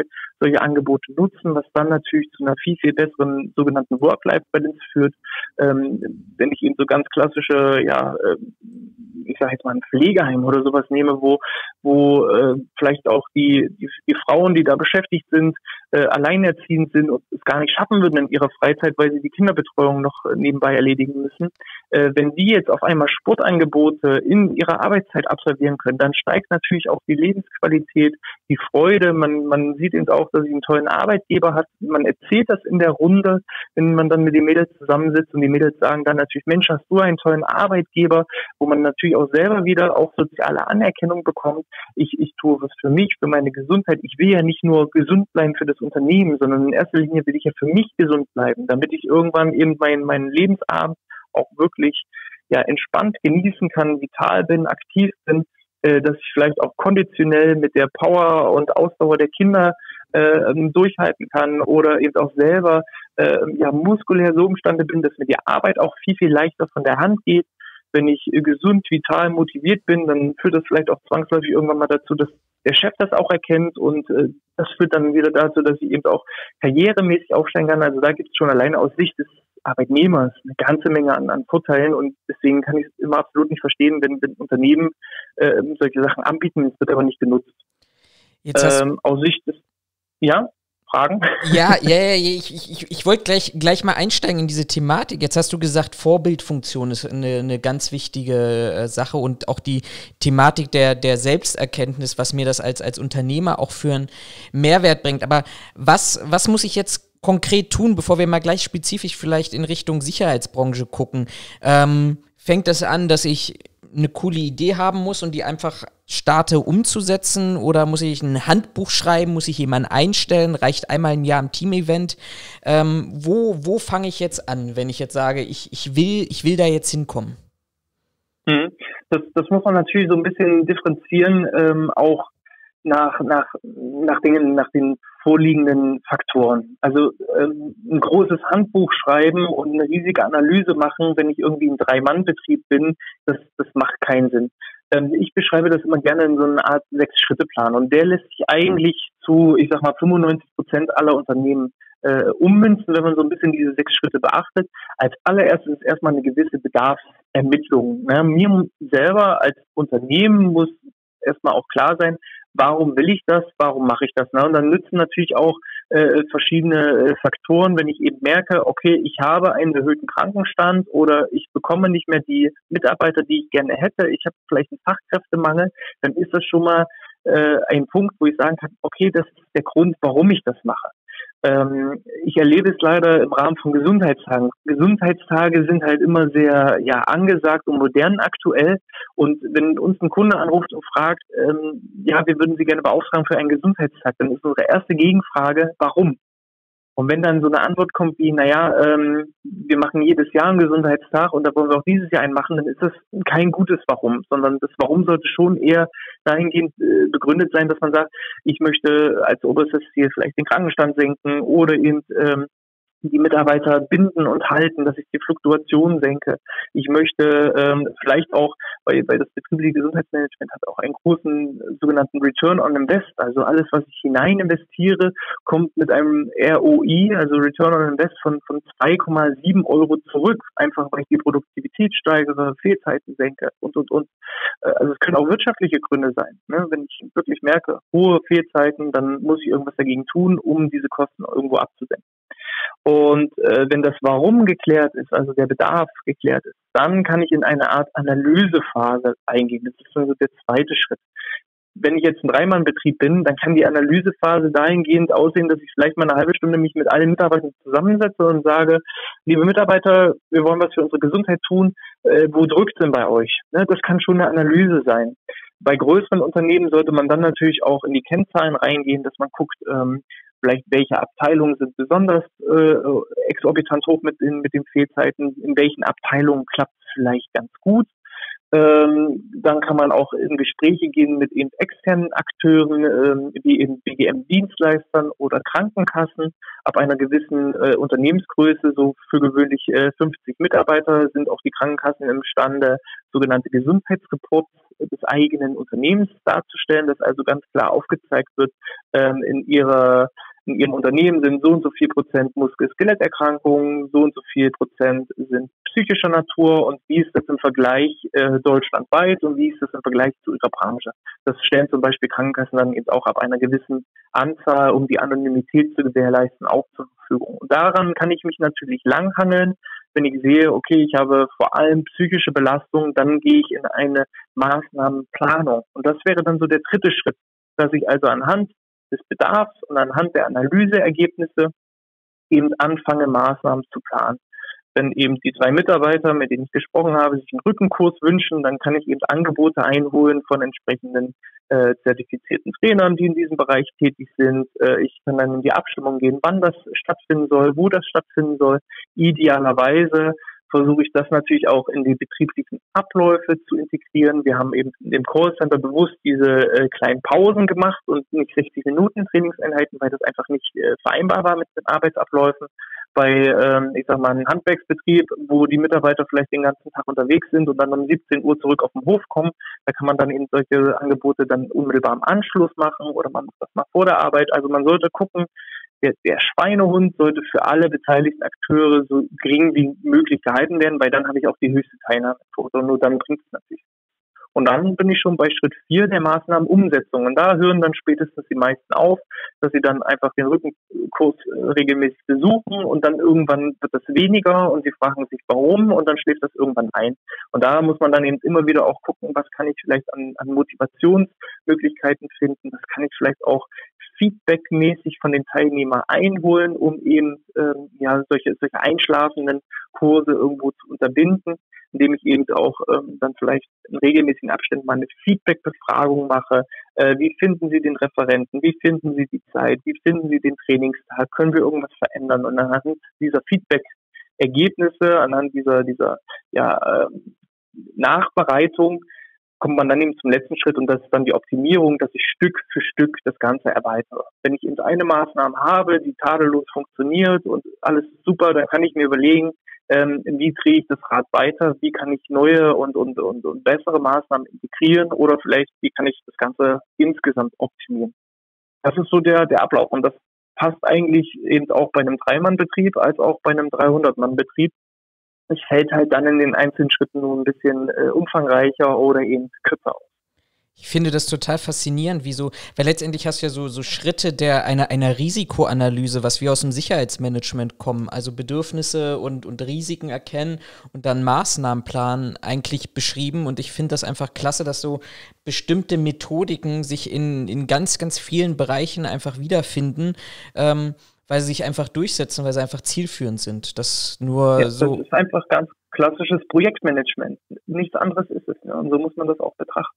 solche Angebote nutzen, was dann natürlich zu einer viel, viel besseren sogenannten Work-Life-Balance führt. Ähm, wenn ich eben so ganz klassische, ja, äh, ich sage jetzt mal ein Pflegeheim oder sowas nehme, wo wo äh, vielleicht auch die, die die Frauen, die da beschäftigt sind, äh, alleinerziehend sind und es gar nicht schaffen würden in ihrer Freizeit, weil sie die Kinderbetreuung noch äh, nebenbei erledigen müssen. Äh, wenn die jetzt auf einmal Sportangebote in ihrer Arbeitszeit absolvieren können, dann steigt natürlich auch die Lebensqualität, die Freude. Man man sieht eben auch, dass sie einen tollen Arbeitgeber hat. Man erzählt das in der Runde, wenn man dann mit den Mädels zusammensitzt und die Mädels sagen dann natürlich, Mensch, hast du einen tollen Arbeitgeber, wo man natürlich auch selber wieder auch soziale Anerkennung bekommt. Ich, ich tue was für mich, für meine Gesundheit. Ich will ja nicht nur gesund bleiben für das Unternehmen, sondern in erster Linie will ich ja für mich gesund bleiben, damit ich irgendwann eben meinen meinen Lebensabend auch wirklich ja entspannt genießen kann, vital bin, aktiv bin, äh, dass ich vielleicht auch konditionell mit der Power und Ausdauer der Kinder äh, durchhalten kann oder eben auch selber äh, ja muskulär so imstande bin, dass mir die Arbeit auch viel, viel leichter von der Hand geht. Wenn ich gesund, vital, motiviert bin, dann führt das vielleicht auch zwangsläufig irgendwann mal dazu, dass der Chef das auch erkennt und äh, das führt dann wieder dazu, dass ich eben auch karrieremäßig aufsteigen kann. Also da gibt es schon alleine aus Sicht des Arbeitnehmers eine ganze Menge an, an Vorteilen und deswegen kann ich es immer absolut nicht verstehen, wenn, wenn Unternehmen äh, solche Sachen anbieten, es wird aber nicht genutzt. Jetzt hast Ähm, aus Sicht des, ja, Fragen? Ja, ja, ja, ich, ich, ich wollte gleich, gleich mal einsteigen in diese Thematik. Jetzt hast du gesagt, Vorbildfunktion ist eine, eine ganz wichtige äh, Sache und auch die Thematik der, der Selbsterkenntnis, was mir das als, als Unternehmer auch für einen Mehrwert bringt. Aber was, was muss ich jetzt konkret tun, bevor wir mal gleich spezifisch vielleicht in Richtung Sicherheitsbranche gucken? Ähm, fängt das an, dass ich eine coole Idee haben muss und die einfach starte umzusetzen, oder muss ich ein Handbuch schreiben, muss ich jemanden einstellen, reicht einmal im Jahr ein Team-Event? Ähm, wo wo fange ich jetzt an, wenn ich jetzt sage, ich, ich will ich will da jetzt hinkommen? Das, das muss man natürlich so ein bisschen differenzieren, ähm, auch nach, nach, nach, den, nach den vorliegenden Faktoren. Also ähm, ein großes Handbuch schreiben und eine riesige Analyse machen, wenn ich irgendwie ein Drei-Mann-Betrieb bin, das, das macht keinen Sinn. Ähm, ich beschreibe das immer gerne in so einer Art Sechs-Schritte-Plan und der lässt sich eigentlich zu, ich sag mal, fünfundneunzig Prozent aller Unternehmen äh, ummünzen, wenn man so ein bisschen diese sechs Schritte beachtet. Als allererstes ist erstmal eine gewisse Bedarfsermittlung. Ne? Mir selber als Unternehmen muss erstmal auch klar sein, warum will ich das, warum mache ich das? Ne? Und dann nützen natürlich auch äh, verschiedene äh, Faktoren, wenn ich eben merke, okay, ich habe einen erhöhten Krankenstand oder ich bekomme nicht mehr die Mitarbeiter, die ich gerne hätte, ich habe vielleicht einen Fachkräftemangel, dann ist das schon mal äh, ein Punkt, wo ich sagen kann, okay, das ist der Grund, warum ich das mache. Ähm, ich erlebe es leider im Rahmen von Gesundheitstagen. Gesundheitstage sind halt immer sehr ja angesagt und modern aktuell. Und wenn uns ein Kunde anruft und fragt, ähm, ja, wir würden Sie gerne beauftragen für einen Gesundheitstag, dann ist unsere erste Gegenfrage, warum? Und wenn dann so eine Antwort kommt wie, naja, ähm, wir machen jedes Jahr einen Gesundheitstag und da wollen wir auch dieses Jahr einen machen, dann ist das kein gutes Warum, sondern das Warum sollte schon eher dahingehend äh, begründet sein, dass man sagt, ich möchte als oberstes Ziel vielleicht den Krankenstand senken oder eben ähm, die Mitarbeiter binden und halten, dass ich die Fluktuation senke. Ich möchte ähm, vielleicht auch, weil, weil das betriebliche Gesundheitsmanagement hat auch einen großen äh, sogenannten Return on Invest, also alles, was ich hinein investiere, kommt mit einem R O I, also Return on Invest von von zwei Komma sieben Euro zurück, einfach weil ich die Produktivität steigere, Fehlzeiten senke und, und, und. Äh, also es können auch wirtschaftliche Gründe sein. Ne? Wenn ich wirklich merke, hohe Fehlzeiten, dann muss ich irgendwas dagegen tun, um diese Kosten irgendwo abzusenken. Und äh, wenn das Warum geklärt ist, also der Bedarf geklärt ist, dann kann ich in eine Art Analysephase eingehen. Das ist also der zweite Schritt. Wenn ich jetzt ein Dreimann-Betrieb bin, dann kann die Analysephase dahingehend aussehen, dass ich vielleicht mal eine halbe Stunde mich mit allen Mitarbeitern zusammensetze und sage, liebe Mitarbeiter, wir wollen was für unsere Gesundheit tun, äh, wo drückt es denn bei euch? Ne, das kann schon eine Analyse sein. Bei größeren Unternehmen sollte man dann natürlich auch in die Kennzahlen reingehen, dass man guckt, ähm, vielleicht welche Abteilungen sind besonders äh, exorbitant hoch mit den, mit den Fehlzeiten, in welchen Abteilungen klappt es vielleicht ganz gut. Ähm, dann kann man auch in Gespräche gehen mit eben externen Akteuren, ähm, wie eben B G M-Dienstleistern oder Krankenkassen. Ab einer gewissen äh, Unternehmensgröße, so für gewöhnlich äh, fünfzig Mitarbeiter, sind auch die Krankenkassen imstande, sogenannte Gesundheitsreports des eigenen Unternehmens darzustellen, dass also ganz klar aufgezeigt wird ähm, in ihrer in ihrem Unternehmen sind so und so viel Prozent Muskel-Skeletterkrankungen, so und so viel Prozent sind psychischer Natur und wie ist das im Vergleich äh, deutschlandweit und wie ist das im Vergleich zu ihrer Branche. Das stellen zum Beispiel Krankenkassen dann eben auch ab einer gewissen Anzahl, um die Anonymität zu gewährleisten, auch zur Verfügung. Und daran kann ich mich natürlich langhangeln. Wenn ich sehe, okay, ich habe vor allem psychische Belastungen, dann gehe ich in eine Maßnahmenplanung. Und das wäre dann so der dritte Schritt, dass ich also anhand des Bedarfs und anhand der Analyseergebnisse eben anfange, Maßnahmen zu planen. Wenn eben die zwei Mitarbeiter, mit denen ich gesprochen habe, sich einen Rückenkurs wünschen, dann kann ich eben Angebote einholen von entsprechenden äh, zertifizierten Trainern, die in diesem Bereich tätig sind. Äh, ich kann dann in die Abstimmung gehen, wann das stattfinden soll, wo das stattfinden soll. Idealerweise versuche ich das natürlich auch in die betrieblichen Abläufe zu integrieren. Wir haben eben im Callcenter bewusst diese äh, kleinen Pausen gemacht und nicht sechzig Minuten Trainingseinheiten, weil das einfach nicht äh, vereinbar war mit den Arbeitsabläufen. Bei, ähm, ich sag mal, einem Handwerksbetrieb, wo die Mitarbeiter vielleicht den ganzen Tag unterwegs sind und dann um siebzehn Uhr zurück auf den Hof kommen, da kann man dann eben solche Angebote dann unmittelbar im Anschluss machen oder man macht das mal vor der Arbeit. Also man sollte gucken, der, der Schweinehund sollte für alle beteiligten Akteure so gering wie möglich gehalten werden, weil dann habe ich auch die höchste Teilnahmequote und nur dann bringt es natürlich. Und dann bin ich schon bei Schritt vier der Maßnahmenumsetzung. Und da hören dann spätestens die meisten auf, dass sie dann einfach den Rückenkurs regelmäßig besuchen und dann irgendwann wird das weniger und sie fragen sich warum und dann schläft das irgendwann ein. Und da muss man dann eben immer wieder auch gucken, was kann ich vielleicht an, an Motivationsmöglichkeiten finden, was kann ich vielleicht auch feedbackmäßig von den Teilnehmern einholen, um eben ähm, ja solche, solche einschlafenden Kurse irgendwo zu unterbinden, indem ich eben auch ähm, dann vielleicht in regelmäßigen Abständen mal eine Feedback-Befragung mache. Äh, wie finden Sie den Referenten? Wie finden Sie die Zeit? Wie finden Sie den Trainingstag? Können wir irgendwas verändern? Und anhand dieser Feedback-Ergebnisse, anhand dieser, dieser ja, äh, Nachbereitung, kommt man dann eben zum letzten Schritt und das ist dann die Optimierung, dass ich Stück für Stück das Ganze erweitere. Wenn ich eben eine Maßnahme habe, die tadellos funktioniert und alles ist super, dann kann ich mir überlegen, ähm, wie drehe ich das Rad weiter, wie kann ich neue und, und, und, und bessere Maßnahmen integrieren oder vielleicht, wie kann ich das Ganze insgesamt optimieren. Das ist so der, der Ablauf und das passt eigentlich eben auch bei einem Drei-Mann-Betrieb als auch bei einem dreihundert-Mann-Betrieb. Es fällt halt dann in den einzelnen Schritten nur ein bisschen äh, umfangreicher oder eben kürzer aus. Ich finde das total faszinierend, wie so, weil letztendlich hast du ja so, so Schritte der einer, einer Risikoanalyse, was wir aus dem Sicherheitsmanagement kommen, also Bedürfnisse und, und Risiken erkennen und dann Maßnahmenplan eigentlich beschrieben und ich finde das einfach klasse, dass so bestimmte Methodiken sich in, in ganz, ganz vielen Bereichen einfach wiederfinden, ähm, weil sie sich einfach durchsetzen, weil sie einfach zielführend sind. Das nur ja, so. Das ist einfach ganz klassisches Projektmanagement. Nichts anderes ist es. Ja, und so muss man das auch betrachten.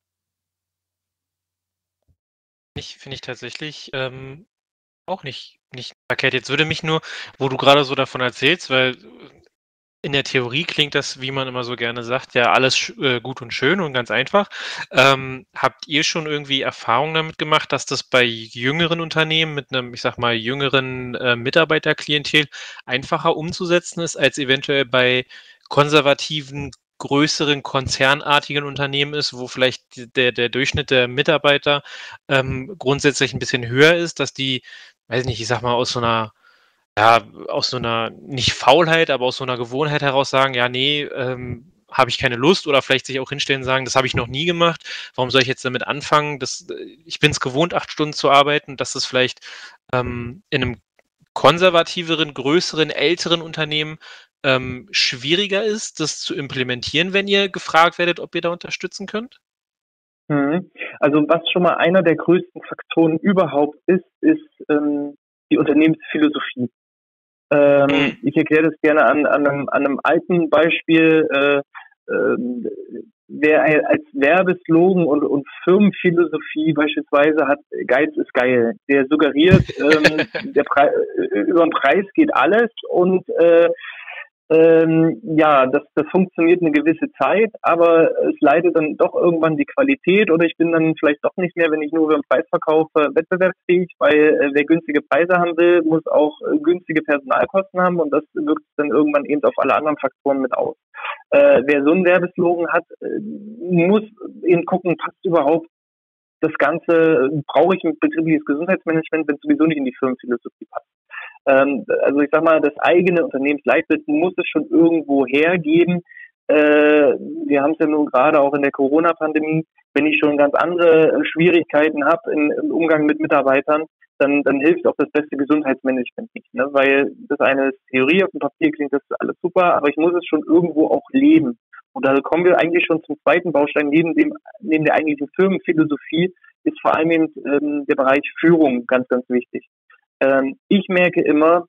Ich finde ich tatsächlich ähm, auch nicht, nicht verkehrt. Jetzt würde mich nur, wo du gerade so davon erzählst, weil in der Theorie klingt das, wie man immer so gerne sagt, ja alles äh, gut und schön und ganz einfach. Ähm, habt ihr schon irgendwie Erfahrungen damit gemacht, dass das bei jüngeren Unternehmen mit einem, ich sag mal, jüngeren äh, Mitarbeiterklientel einfacher umzusetzen ist, als eventuell bei konservativen, größeren, konzernartigen Unternehmen ist, wo vielleicht der, der Durchschnitt der Mitarbeiter ähm, grundsätzlich ein bisschen höher ist, dass die, weiß nicht, ich sag mal, aus so einer ja, aus so einer, nicht Faulheit, aber aus so einer Gewohnheit heraus sagen, ja, nee, ähm, habe ich keine Lust oder vielleicht sich auch hinstellen und sagen, das habe ich noch nie gemacht, warum soll ich jetzt damit anfangen? Das, ich bin es gewohnt, acht Stunden zu arbeiten, dass es vielleicht ähm, in einem konservativeren, größeren, älteren Unternehmen ähm, schwieriger ist, das zu implementieren, wenn ihr gefragt werdet, ob ihr da unterstützen könnt? Mhm. Also was schon mal einer der größten Faktoren überhaupt ist, ist ähm, die Unternehmensphilosophie. Ähm, ich erkläre das gerne an, an, einem, an einem alten Beispiel. Äh, äh, wer als Werbeslogan und, und Firmenphilosophie beispielsweise hat, Geiz ist geil. Der suggeriert, ähm, der Pre- über den Preis geht alles und äh, ähm, ja, das, das funktioniert eine gewisse Zeit, aber es leidet dann doch irgendwann die Qualität oder ich bin dann vielleicht doch nicht mehr, wenn ich nur über den Preis verkaufe, wettbewerbsfähig, weil äh, wer günstige Preise haben will, muss auch äh, günstige Personalkosten haben und das wirkt dann irgendwann eben auf alle anderen Faktoren mit aus. Äh, wer so einen Werbeslogan hat, äh, muss eben gucken, passt überhaupt das Ganze, brauche ich ein betriebliches Gesundheitsmanagement, wenn es sowieso nicht in die Firmenphilosophie passt. Ähm, also ich sag mal, das eigene Unternehmensleitbild muss es schon irgendwo hergeben. Äh, wir haben es ja nun gerade auch in der Corona-Pandemie, wenn ich schon ganz andere Schwierigkeiten habe im Umgang mit Mitarbeitern, dann, dann hilft auch das beste Gesundheitsmanagement nicht, ne? Weil das eine ist Theorie, auf dem Papier klingt das alles super, aber ich muss es schon irgendwo auch leben. Und da kommen wir eigentlich schon zum zweiten Baustein, neben dem, neben der eigentlichen Firmenphilosophie ist vor allem eben, ähm, der Bereich Führung ganz, ganz wichtig. Ähm, ich merke immer,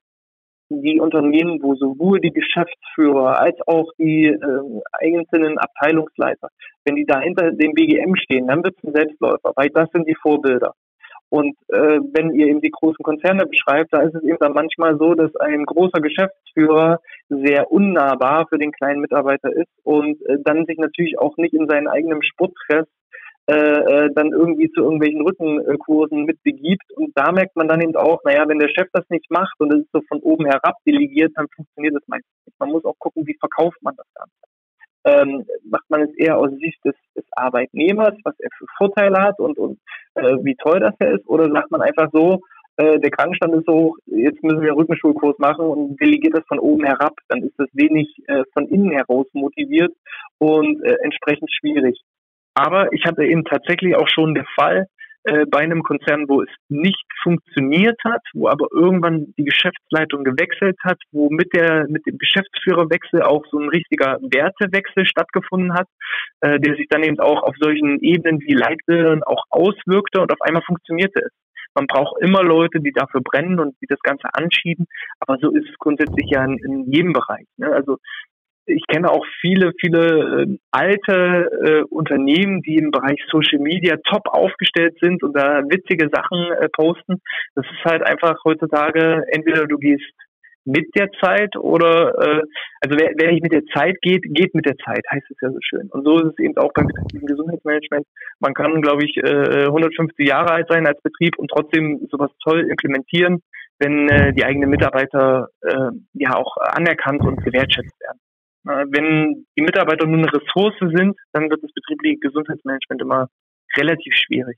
die Unternehmen, wo sowohl die Geschäftsführer als auch die äh, einzelnen Abteilungsleiter, wenn die da hinter dem B G M stehen, dann wird es ein Selbstläufer, weil das sind die Vorbilder. Und äh, wenn ihr eben die großen Konzerne beschreibt, da ist es eben dann manchmal so, dass ein großer Geschäftsführer sehr unnahbar für den kleinen Mitarbeiter ist und äh, dann sich natürlich auch nicht in seinen eigenen Sportfress äh, äh, dann irgendwie zu irgendwelchen Rückenkursen mitbegibt. Und da merkt man dann eben auch, naja, wenn der Chef das nicht macht und es ist so von oben herab delegiert, dann funktioniert das meistens nicht. Man muss auch gucken, wie verkauft man das Ganze. Ähm, macht man es eher aus Sicht des, des Arbeitnehmers, was er für Vorteile hat und, und äh, wie toll das er ist, oder sagt man einfach so, äh, der Krankenstand ist so hoch, jetzt müssen wir einen Rückenschulkurs machen und delegiert das von oben herab, dann ist das wenig äh, von innen heraus motiviert und äh, entsprechend schwierig. Aber ich hatte eben tatsächlich auch schon den Fall, äh, bei einem Konzern, wo es nicht funktioniert hat, wo aber irgendwann die Geschäftsleitung gewechselt hat, wo mit der mit dem Geschäftsführerwechsel auch so ein richtiger Wertewechsel stattgefunden hat, äh, der sich dann eben auch auf solchen Ebenen wie Leitbildern auch auswirkte und auf einmal funktionierte es. Man braucht immer Leute, die dafür brennen und die das Ganze anschieben, aber so ist es grundsätzlich ja in, in jedem Bereich, ne? Also ich kenne auch viele, viele äh, alte äh, Unternehmen, die im Bereich Social Media top aufgestellt sind und da witzige Sachen äh, posten. Das ist halt einfach heutzutage, entweder du gehst mit der Zeit oder, äh, also wer, wer nicht mit der Zeit geht, geht mit der Zeit, heißt es ja so schön. Und so ist es eben auch beim betrieblichen Gesundheitsmanagement. Man kann, glaube ich, äh, hundertfünfzig Jahre alt sein als Betrieb und trotzdem sowas toll implementieren, wenn äh, die eigenen Mitarbeiter äh, ja auch anerkannt und gewertschätzt werden. Wenn die Mitarbeiter nur eine Ressource sind, dann wird das betriebliche Gesundheitsmanagement immer relativ schwierig.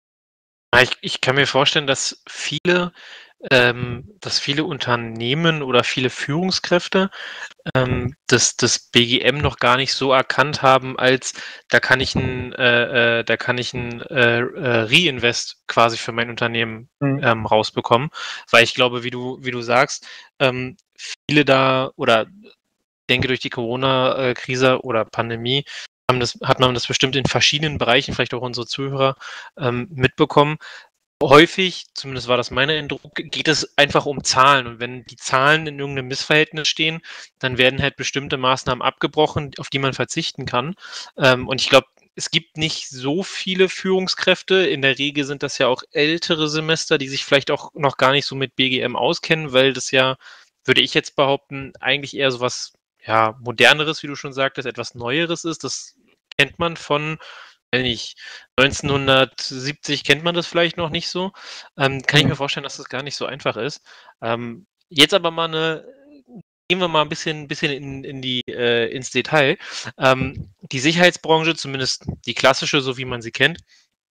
Ich, ich kann mir vorstellen, dass viele, ähm, dass viele Unternehmen oder viele Führungskräfte ähm, das, das B G M noch gar nicht so erkannt haben, als da kann ich ein, äh, äh, da kann ich ein äh, äh, Reinvest quasi für mein Unternehmen Mhm. ähm, rausbekommen, weil ich glaube, wie du, wie du sagst, ähm, viele da oder ich denke, durch die Corona-Krise oder Pandemie haben das, hat man das bestimmt in verschiedenen Bereichen, vielleicht auch unsere Zuhörer, ähm, mitbekommen. Häufig, zumindest war das mein Eindruck, geht es einfach um Zahlen. Und wenn die Zahlen in irgendeinem Missverhältnis stehen, dann werden halt bestimmte Maßnahmen abgebrochen, auf die man verzichten kann. Ähm, und ich glaube, es gibt nicht so viele Führungskräfte. In der Regel sind das ja auch ältere Semester, die sich vielleicht auch noch gar nicht so mit B G M auskennen, weil das ja, würde ich jetzt behaupten, eigentlich eher so was ja, moderneres, wie du schon sagtest, etwas Neueres ist. Das kennt man von, wenn ich neunzehnhundertsiebzig kennt man das vielleicht noch nicht so. Ähm, kann ich mir vorstellen, dass das gar nicht so einfach ist. Ähm, jetzt aber mal eine, gehen wir mal ein bisschen, bisschen in, in die, äh, ins Detail. Ähm, die Sicherheitsbranche, zumindest die klassische, so wie man sie kennt,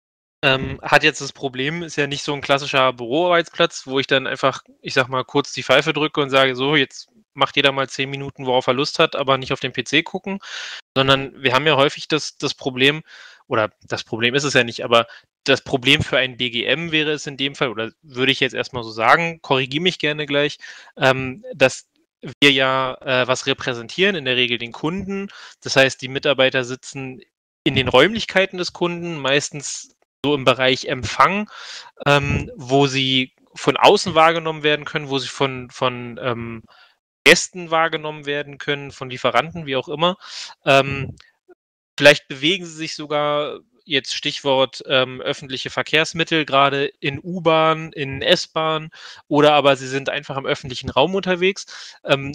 ähm, hat jetzt das Problem, ist ja nicht so ein klassischer Büroarbeitsplatz, wo ich dann einfach, ich sag mal, kurz die Pfeife drücke und sage, so, jetzt macht jeder mal zehn Minuten, worauf er Lust hat, aber nicht auf den P C gucken, sondern wir haben ja häufig das, das Problem, oder das Problem ist es ja nicht, aber das Problem für ein B G M wäre es in dem Fall, oder würde ich jetzt erstmal so sagen, korrigiere mich gerne gleich, ähm, dass wir ja äh, was repräsentieren, in der Regel den Kunden. Das heißt, die Mitarbeiter sitzen in den Räumlichkeiten des Kunden, meistens so im Bereich Empfang, ähm, wo sie von außen wahrgenommen werden können, wo sie von, von ähm, Gästen wahrgenommen werden können, von Lieferanten, wie auch immer. Ähm, vielleicht bewegen sie sich sogar, jetzt Stichwort ähm, öffentliche Verkehrsmittel, gerade in U-Bahn, in S-Bahn, oder aber sie sind einfach im öffentlichen Raum unterwegs. Ähm,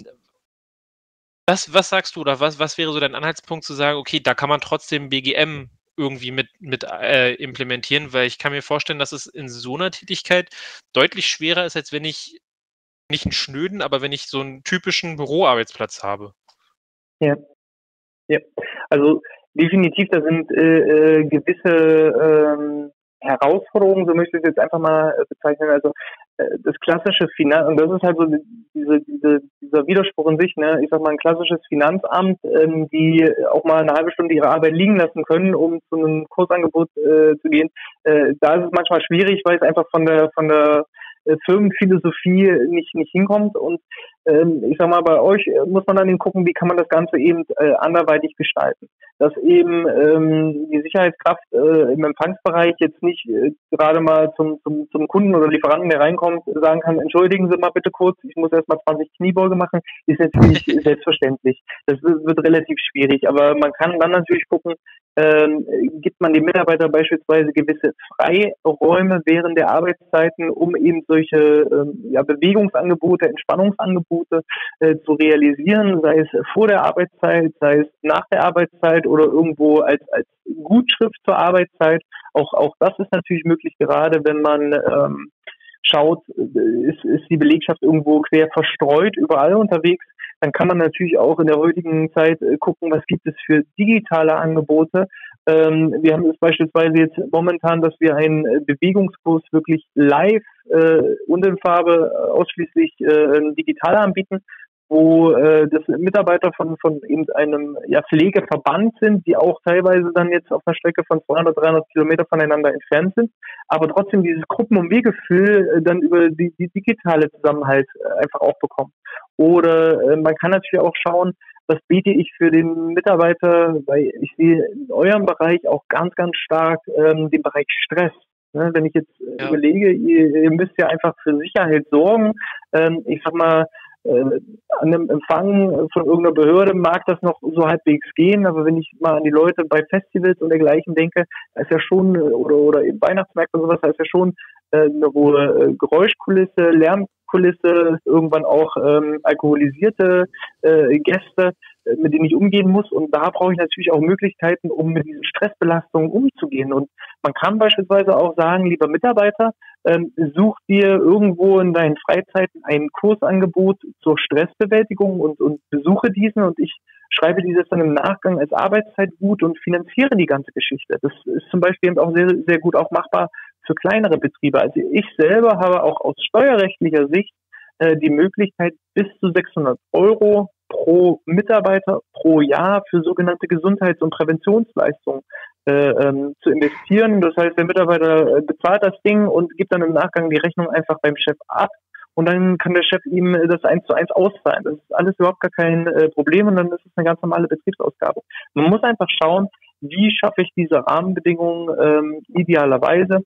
was, was sagst du, oder was, was wäre so dein Anhaltspunkt zu sagen, okay, da kann man trotzdem B G M irgendwie mit, mit äh, implementieren, weil ich kann mir vorstellen, dass es in so einer Tätigkeit deutlich schwerer ist, als wenn ich nicht einen schnöden, aber wenn ich so einen typischen Büroarbeitsplatz habe. Ja, ja. Also definitiv, da sind äh, äh, gewisse ähm, Herausforderungen, so möchte ich es jetzt einfach mal äh, bezeichnen, also äh, das klassische Finanz, und das ist halt so diese, diese, dieser Widerspruch in sich, ne? Ich sag mal, ein klassisches Finanzamt, ähm, die auch mal eine halbe Stunde ihre Arbeit liegen lassen können, um zu einem Kursangebot äh, zu gehen. Äh, da ist es manchmal schwierig, weil es einfach von der von der äh, Firmenphilosophie nicht nicht hinkommt. Und ähm, ich sag mal, bei euch muss man dann eben gucken, wie kann man das Ganze eben äh, anderweitig gestalten. Dass eben ähm, die Sicherheitskraft äh, im Empfangsbereich jetzt nicht äh, gerade mal zum, zum, zum Kunden oder Lieferanten, der reinkommt, sagen kann, entschuldigen Sie mal bitte kurz, ich muss erst mal zwanzig Kniebeuge machen, ist natürlich selbstverständlich. Das wird relativ schwierig, aber man kann dann natürlich gucken, ähm, gibt man dem Mitarbeiter beispielsweise gewisse Freiräume während der Arbeitszeiten, um eben solche ähm, ja, Bewegungsangebote, Entspannungsangebote äh, zu realisieren, sei es vor der Arbeitszeit, sei es nach der Arbeitszeit oder irgendwo als als Gutschrift zur Arbeitszeit. Auch auch das ist natürlich möglich, gerade wenn man ähm, schaut, ist, ist die Belegschaft irgendwo quer verstreut, überall unterwegs, dann kann man natürlich auch in der heutigen Zeit gucken, was gibt es für digitale Angebote. Ähm, wir haben es beispielsweise jetzt momentan, dass wir einen Bewegungskurs wirklich live äh, und in Farbe ausschließlich äh, digital anbieten, wo äh, das Mitarbeiter von von eben einem ja, Pflegeverband sind, die auch teilweise dann jetzt auf einer Strecke von zweihundert, dreihundert Kilometer voneinander entfernt sind, aber trotzdem dieses Gruppen- und Wegegefühl äh, dann über die, die digitale Zusammenhalt äh, einfach auch bekommen. Oder äh, man kann natürlich auch schauen, was biete ich für den Mitarbeiter, weil ich sehe in eurem Bereich auch ganz, ganz stark ähm, den Bereich Stress. Ne, wenn ich jetzt äh, ja. überlege, ihr, ihr müsst ja einfach für Sicherheit sorgen. Ähm, ich sag mal, Äh, an einem Empfang von irgendeiner Behörde mag das noch so halbwegs gehen, aber wenn ich mal an die Leute bei Festivals und dergleichen denke, da ist ja schon, oder oder eben Weihnachtsmärkte und sowas, da ist ja schon äh, eine hohe äh, Geräuschkulisse, Lärmkulisse, irgendwann auch ähm, alkoholisierte äh, Gäste, äh, mit denen ich umgehen muss, und da brauche ich natürlich auch Möglichkeiten, um mit diesen Stressbelastungen umzugehen. Und man kann beispielsweise auch sagen, lieber Mitarbeiter, Ähm, such dir irgendwo in deinen Freizeiten ein Kursangebot zur Stressbewältigung und, und besuche diesen, und ich schreibe dieses dann im Nachgang als Arbeitszeitgut und finanziere die ganze Geschichte. Das ist zum Beispiel eben auch sehr, sehr gut auch machbar für kleinere Betriebe. Also ich selber habe auch aus steuerrechtlicher Sicht äh, die Möglichkeit, bis zu sechshundert Euro pro Mitarbeiter pro Jahr für sogenannte Gesundheits- und Präventionsleistungen Äh, ähm, zu investieren. Das heißt, der Mitarbeiter äh, bezahlt das Ding und gibt dann im Nachgang die Rechnung einfach beim Chef ab, und dann kann der Chef ihm das eins zu eins auszahlen. Das ist alles überhaupt gar kein äh, Problem, und dann ist es eine ganz normale Betriebsausgabe. Man muss einfach schauen, wie schaffe ich diese Rahmenbedingungen ähm, idealerweise,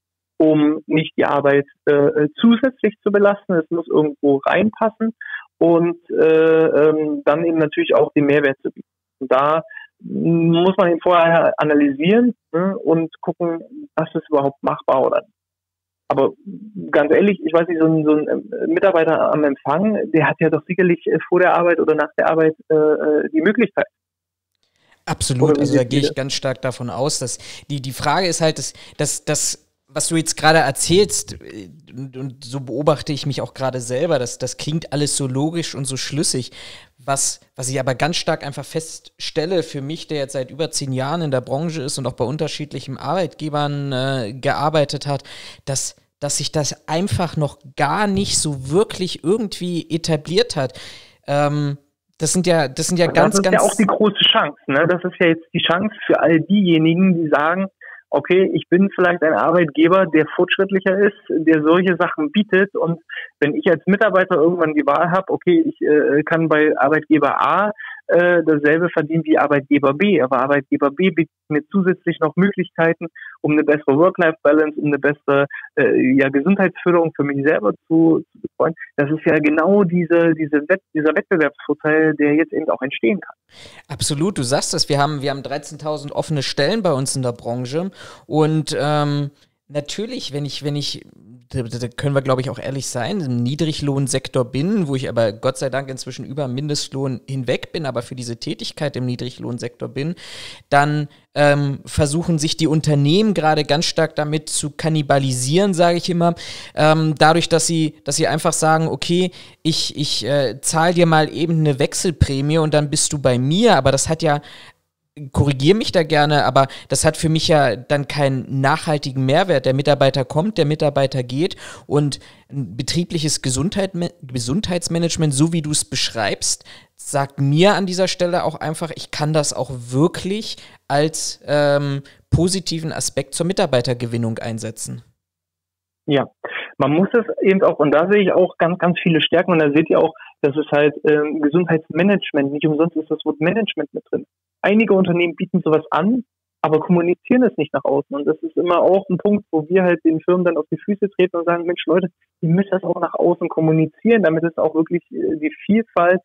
um nicht die Arbeit äh, zusätzlich zu belasten. Es muss irgendwo reinpassen und äh, ähm, dann eben natürlich auch den Mehrwert zu bieten. Und da muss man ihn vorher analysieren, ne, und gucken, was ist überhaupt machbar oder nicht. Aber ganz ehrlich, ich weiß nicht, so ein, so ein Mitarbeiter am Empfang, der hat ja doch sicherlich vor der Arbeit oder nach der Arbeit äh, die Möglichkeit. Absolut, also da gehe ich ganz stark davon aus, dass die, die Frage ist halt, dass, dass, dass was du jetzt gerade erzählst, und, und so beobachte ich mich auch gerade selber, dass das klingt alles so logisch und so schlüssig. Was, was ich aber ganz stark einfach feststelle für mich, der jetzt seit über zehn Jahren in der Branche ist und auch bei unterschiedlichen Arbeitgebern äh, gearbeitet hat, dass, dass sich das einfach noch gar nicht so wirklich irgendwie etabliert hat. Ähm, das sind ja, das sind ja ganz, ganz... Das ist ja auch die große Chance, ne? Das ist ja jetzt die Chance für all diejenigen, die sagen, okay, ich bin vielleicht ein Arbeitgeber, der fortschrittlicher ist, der solche Sachen bietet, und wenn ich als Mitarbeiter irgendwann die Wahl habe, okay, ich äh, kann bei Arbeitgeber A äh, dasselbe verdienen wie Arbeitgeber B, aber Arbeitgeber B bietet mir zusätzlich noch Möglichkeiten, um eine bessere Work-Life-Balance, um eine bessere äh, ja, Gesundheitsförderung für mich selber zu, zu betreuen. Das ist ja genau diese, diese Wett- dieser Wettbewerbsvorteil, der jetzt eben auch entstehen kann. Absolut, du sagst das, wir haben, wir haben dreizehntausend offene Stellen bei uns in der Branche, und ähm, natürlich, wenn ich, wenn ich, da, da können wir, glaube ich, auch ehrlich sein, im Niedriglohnsektor bin, wo ich aber Gott sei Dank inzwischen über Mindestlohn hinweg bin, aber für diese Tätigkeit im Niedriglohnsektor bin, dann ähm, versuchen sich die Unternehmen gerade ganz stark damit zu kannibalisieren, sage ich immer, ähm, dadurch, dass sie, dass sie einfach sagen, okay, ich, ich äh, zahle dir mal eben eine Wechselprämie und dann bist du bei mir, aber das hat ja korrigiere mich da gerne, aber das hat für mich ja dann keinen nachhaltigen Mehrwert. Der Mitarbeiter kommt, der Mitarbeiter geht und ein betriebliches Gesundheit, Gesundheitsmanagement, so wie du es beschreibst, sagt mir an dieser Stelle auch einfach, ich kann das auch wirklich als ähm, positiven Aspekt zur Mitarbeitergewinnung einsetzen. Ja, man muss es eben auch, und da sehe ich auch ganz, ganz viele Stärken, und da seht ihr auch, das ist halt ähm, Gesundheitsmanagement, nicht umsonst ist das Wort Management mit drin. Einige Unternehmen bieten sowas an, aber kommunizieren es nicht nach außen. Und das ist immer auch ein Punkt, wo wir halt den Firmen dann auf die Füße treten und sagen, Mensch Leute, ihr müsst das auch nach außen kommunizieren, damit es auch wirklich äh, die Vielfalt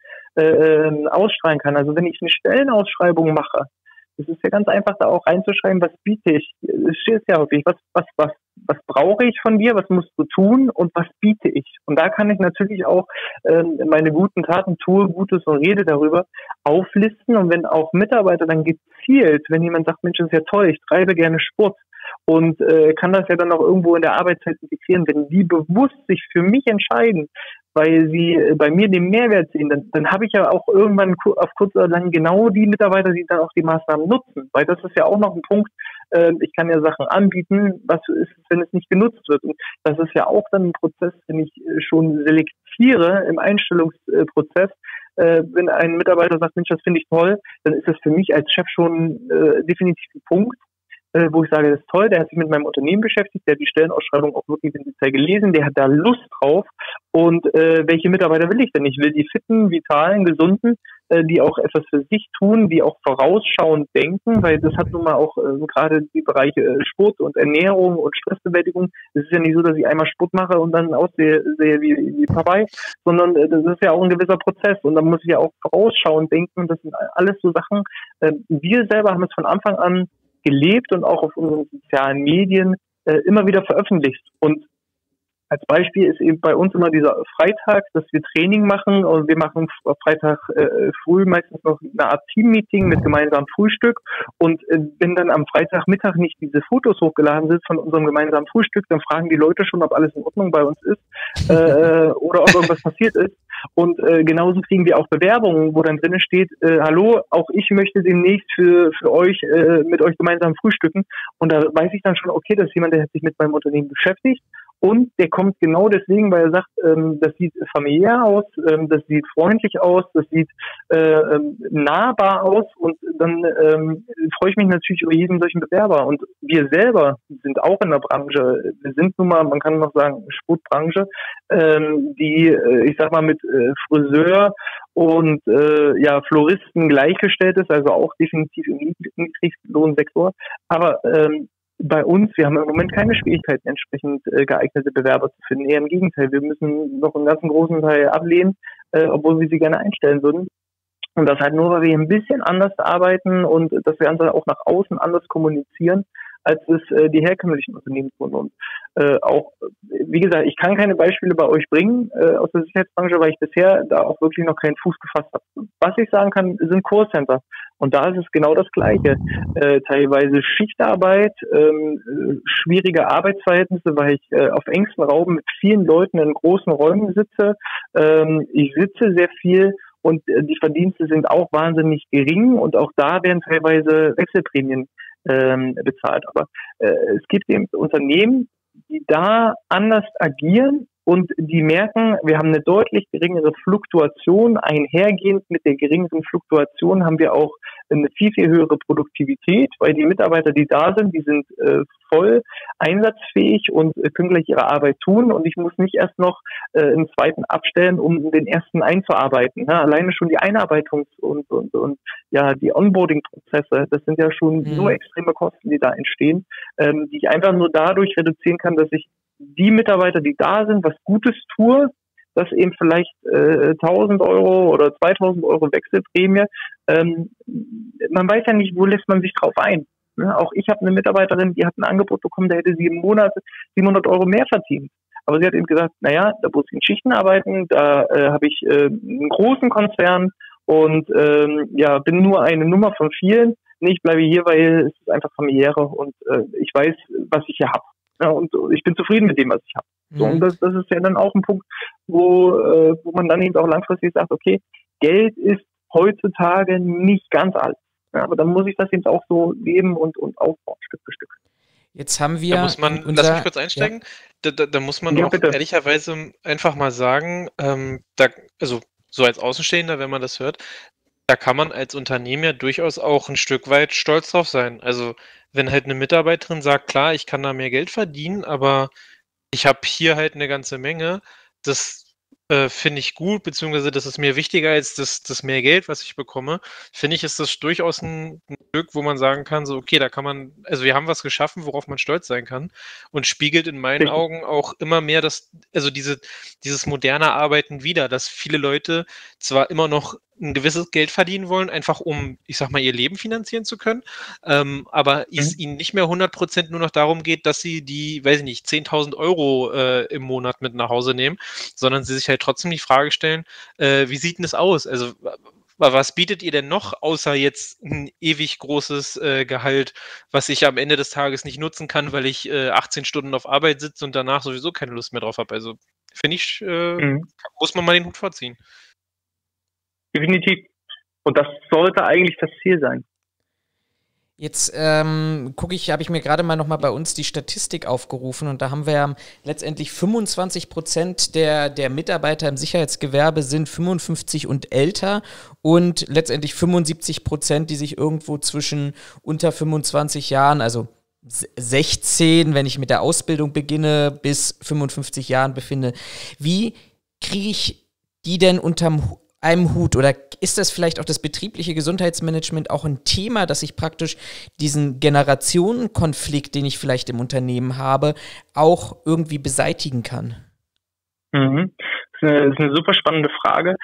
äh, ausstrahlen kann. Also wenn ich eine Stellenausschreibung mache, es ist ja ganz einfach, da auch reinzuschreiben, was biete ich. Es steht ja häufig, was, was, was, was brauche ich von dir, was musst du tun und was biete ich. Und da kann ich natürlich auch ähm, meine guten Taten, tue Gutes und rede darüber, auflisten. Und wenn auch Mitarbeiter dann gezielt, wenn jemand sagt, Mensch, das ist ja toll, ich treibe gerne Sport und äh, kann das ja dann auch irgendwo in der Arbeitszeit integrieren, wenn die bewusst sich für mich entscheiden, weil sie bei mir den Mehrwert sehen, dann, dann habe ich ja auch irgendwann auf kurz oder lang genau die Mitarbeiter, die dann auch die Maßnahmen nutzen. Weil das ist ja auch noch ein Punkt, äh, ich kann ja Sachen anbieten, was ist, wenn es nicht genutzt wird. Und das ist ja auch dann ein Prozess, den ich schon selektiere im Einstellungsprozess. Äh, wenn ein Mitarbeiter sagt, Mensch, das finde ich toll, dann ist das für mich als Chef schon äh, definitiv ein Punkt, wo ich sage, das ist toll, der hat sich mit meinem Unternehmen beschäftigt, der hat die Stellenausschreibung auch wirklich im Detail gelesen, der hat da Lust drauf. Und äh, welche Mitarbeiter will ich denn? Ich will die fitten, vitalen, gesunden, äh, die auch etwas für sich tun, die auch vorausschauend denken, weil das hat nun mal auch äh, gerade die Bereiche äh, Sport und Ernährung und Stressbewältigung. Es ist ja nicht so, dass ich einmal Sport mache und dann aussehe sehe wie, wie Popeye, sondern äh, das ist ja auch ein gewisser Prozess und da muss ich ja auch vorausschauend denken. Und das sind alles so Sachen. Äh, wir selber haben es von Anfang an gelebt und auch auf unseren sozialen Medien äh, immer wieder veröffentlicht. Und als Beispiel ist eben bei uns immer dieser Freitag, dass wir Training machen und wir machen Freitag äh, früh meistens noch eine Art Team-Meeting mit gemeinsamem Frühstück und äh, wenn dann am Freitagmittag nicht diese Fotos hochgeladen sind von unserem gemeinsamen Frühstück, dann fragen die Leute schon, ob alles in Ordnung bei uns ist äh, oder ob irgendwas passiert ist. Und äh, genauso kriegen wir auch Bewerbungen, wo dann drinnen steht, äh, hallo, auch ich möchte demnächst für für euch äh, mit euch gemeinsam frühstücken. Und da weiß ich dann schon, okay, das ist jemand, der hat sich mit meinem Unternehmen beschäftigt. Und der kommt genau deswegen, weil er sagt, ähm, das sieht familiär aus, ähm, das sieht freundlich aus, das sieht äh, ähm, nahbar aus. Und dann ähm, freue ich mich natürlich über jeden solchen Bewerber. Und wir selber sind auch in der Branche. Wir sind nun mal, man kann noch sagen, Sportbranche, ähm, die, äh, ich sag mal, mit äh, Friseur und äh, ja Floristen gleichgestellt ist, also auch definitiv im Niedriglohnsektor. Aber ähm, bei uns, wir haben im Moment keine Schwierigkeiten, entsprechend äh, geeignete Bewerber zu finden. Eher im Gegenteil, wir müssen noch einen ganzen großen Teil ablehnen, äh, obwohl wir sie gerne einstellen würden. Und das halt nur, weil wir ein bisschen anders arbeiten und das Ganze auch nach außen anders kommunizieren, als es äh, die herkömmlichen Unternehmen tun. Und äh, auch, wie gesagt, ich kann keine Beispiele bei euch bringen äh, aus der Sicherheitsbranche, weil ich bisher da auch wirklich noch keinen Fuß gefasst habe. Was ich sagen kann, sind Callcenter. Und da ist es genau das Gleiche. Äh, teilweise Schichtarbeit, ähm, äh, schwierige Arbeitsverhältnisse, weil ich äh, auf engstem Raum mit vielen Leuten in großen Räumen sitze. Ähm, ich sitze sehr viel und äh, die Verdienste sind auch wahnsinnig gering und auch da werden teilweise Wechselprämien ähm, bezahlt. Aber äh, es gibt eben Unternehmen, die da anders agieren und die merken, wir haben eine deutlich geringere Fluktuation. Einhergehend mit der geringeren Fluktuation haben wir auch eine viel, viel höhere Produktivität, weil die Mitarbeiter, die da sind, die sind äh, voll einsatzfähig und äh, können gleich ihre Arbeit tun und ich muss nicht erst noch äh, einen zweiten abstellen, um den ersten einzuarbeiten. Ja, alleine schon die Einarbeitungs- und, und, und ja die Onboarding-Prozesse, das sind ja schon mhm. so extreme Kosten, die da entstehen, ähm, die ich einfach nur dadurch reduzieren kann, dass ich die Mitarbeiter, die da sind, was Gutes tue, dass eben vielleicht äh, tausend Euro oder zweitausend Euro Wechselprämie, ähm, man weiß ja nicht, wo lässt man sich drauf ein. Ne? Auch ich habe eine Mitarbeiterin, die hat ein Angebot bekommen, da hätte sie im Monat siebenhundert Euro mehr verdient. Aber sie hat eben gesagt, naja, da muss ich in Schichten arbeiten, da äh, habe ich äh, einen großen Konzern und ähm, ja, bin nur eine Nummer von vielen. Nee, ich bleibe hier, weil es ist einfach familiärer und äh, ich weiß, was ich hier habe. Ja, und ich bin zufrieden mit dem, was ich habe. So, und das, das ist ja dann auch ein Punkt, wo, äh, wo man dann eben auch langfristig sagt, okay, Geld ist heutzutage nicht ganz alles. Ja, aber dann muss ich das eben auch so leben und, und aufbauen, Stück für Stück. Jetzt haben wir. Da muss man, unser, lass mich kurz einsteigen, ja. da, da, da muss man Ja, auch bitte. ehrlicherweise einfach mal sagen, ähm, da, also so als Außenstehender, wenn man das hört, da kann man als Unternehmen ja durchaus auch ein Stück weit stolz drauf sein. Also wenn halt eine Mitarbeiterin sagt, klar, ich kann da mehr Geld verdienen, aber ich habe hier halt eine ganze Menge, das äh, finde ich gut, beziehungsweise das ist mir wichtiger als das, das mehr Geld, was ich bekomme. Finde ich, ist das durchaus ein, ein Stück, wo man sagen kann, so, okay, da kann man, also wir haben was geschaffen, worauf man stolz sein kann und spiegelt in meinen Richtig. Augen auch immer mehr das, also diese, dieses moderne Arbeiten wider, dass viele Leute zwar immer noch ein gewisses Geld verdienen wollen, einfach um, ich sag mal, ihr Leben finanzieren zu können, ähm, aber Mhm. es ihnen nicht mehr hundert Prozent nur noch darum geht, dass sie die, weiß ich nicht, zehntausend Euro äh, im Monat mit nach Hause nehmen, sondern sie sich halt trotzdem die Frage stellen, äh, wie sieht denn das aus? Also wa- was bietet ihr denn noch, außer jetzt ein ewig großes äh, Gehalt, was ich am Ende des Tages nicht nutzen kann, weil ich äh, achtzehn Stunden auf Arbeit sitze und danach sowieso keine Lust mehr drauf habe? Also finde ich, äh, Mhm. muss man mal den Hut vorziehen. Definitiv. Und das sollte eigentlich das Ziel sein. Jetzt ähm, gucke ich, habe ich mir gerade mal nochmal bei uns die Statistik aufgerufen und da haben wir ja letztendlich fünfundzwanzig Prozent der, der Mitarbeiter im Sicherheitsgewerbe sind fünfundfünfzig und älter und letztendlich fünfundsiebzig Prozent, die sich irgendwo zwischen unter fünfundzwanzig Jahren, also sechzehn, wenn ich mit der Ausbildung beginne, bis fünfundfünfzig Jahren befinde. Wie kriege ich die denn unterm Hu- einem Hut? Oder ist das vielleicht auch das betriebliche Gesundheitsmanagement auch ein Thema, dass ich praktisch diesen Generationenkonflikt, den ich vielleicht im Unternehmen habe, auch irgendwie beseitigen kann? Mhm. Das ist eine, das ist eine super spannende Frage,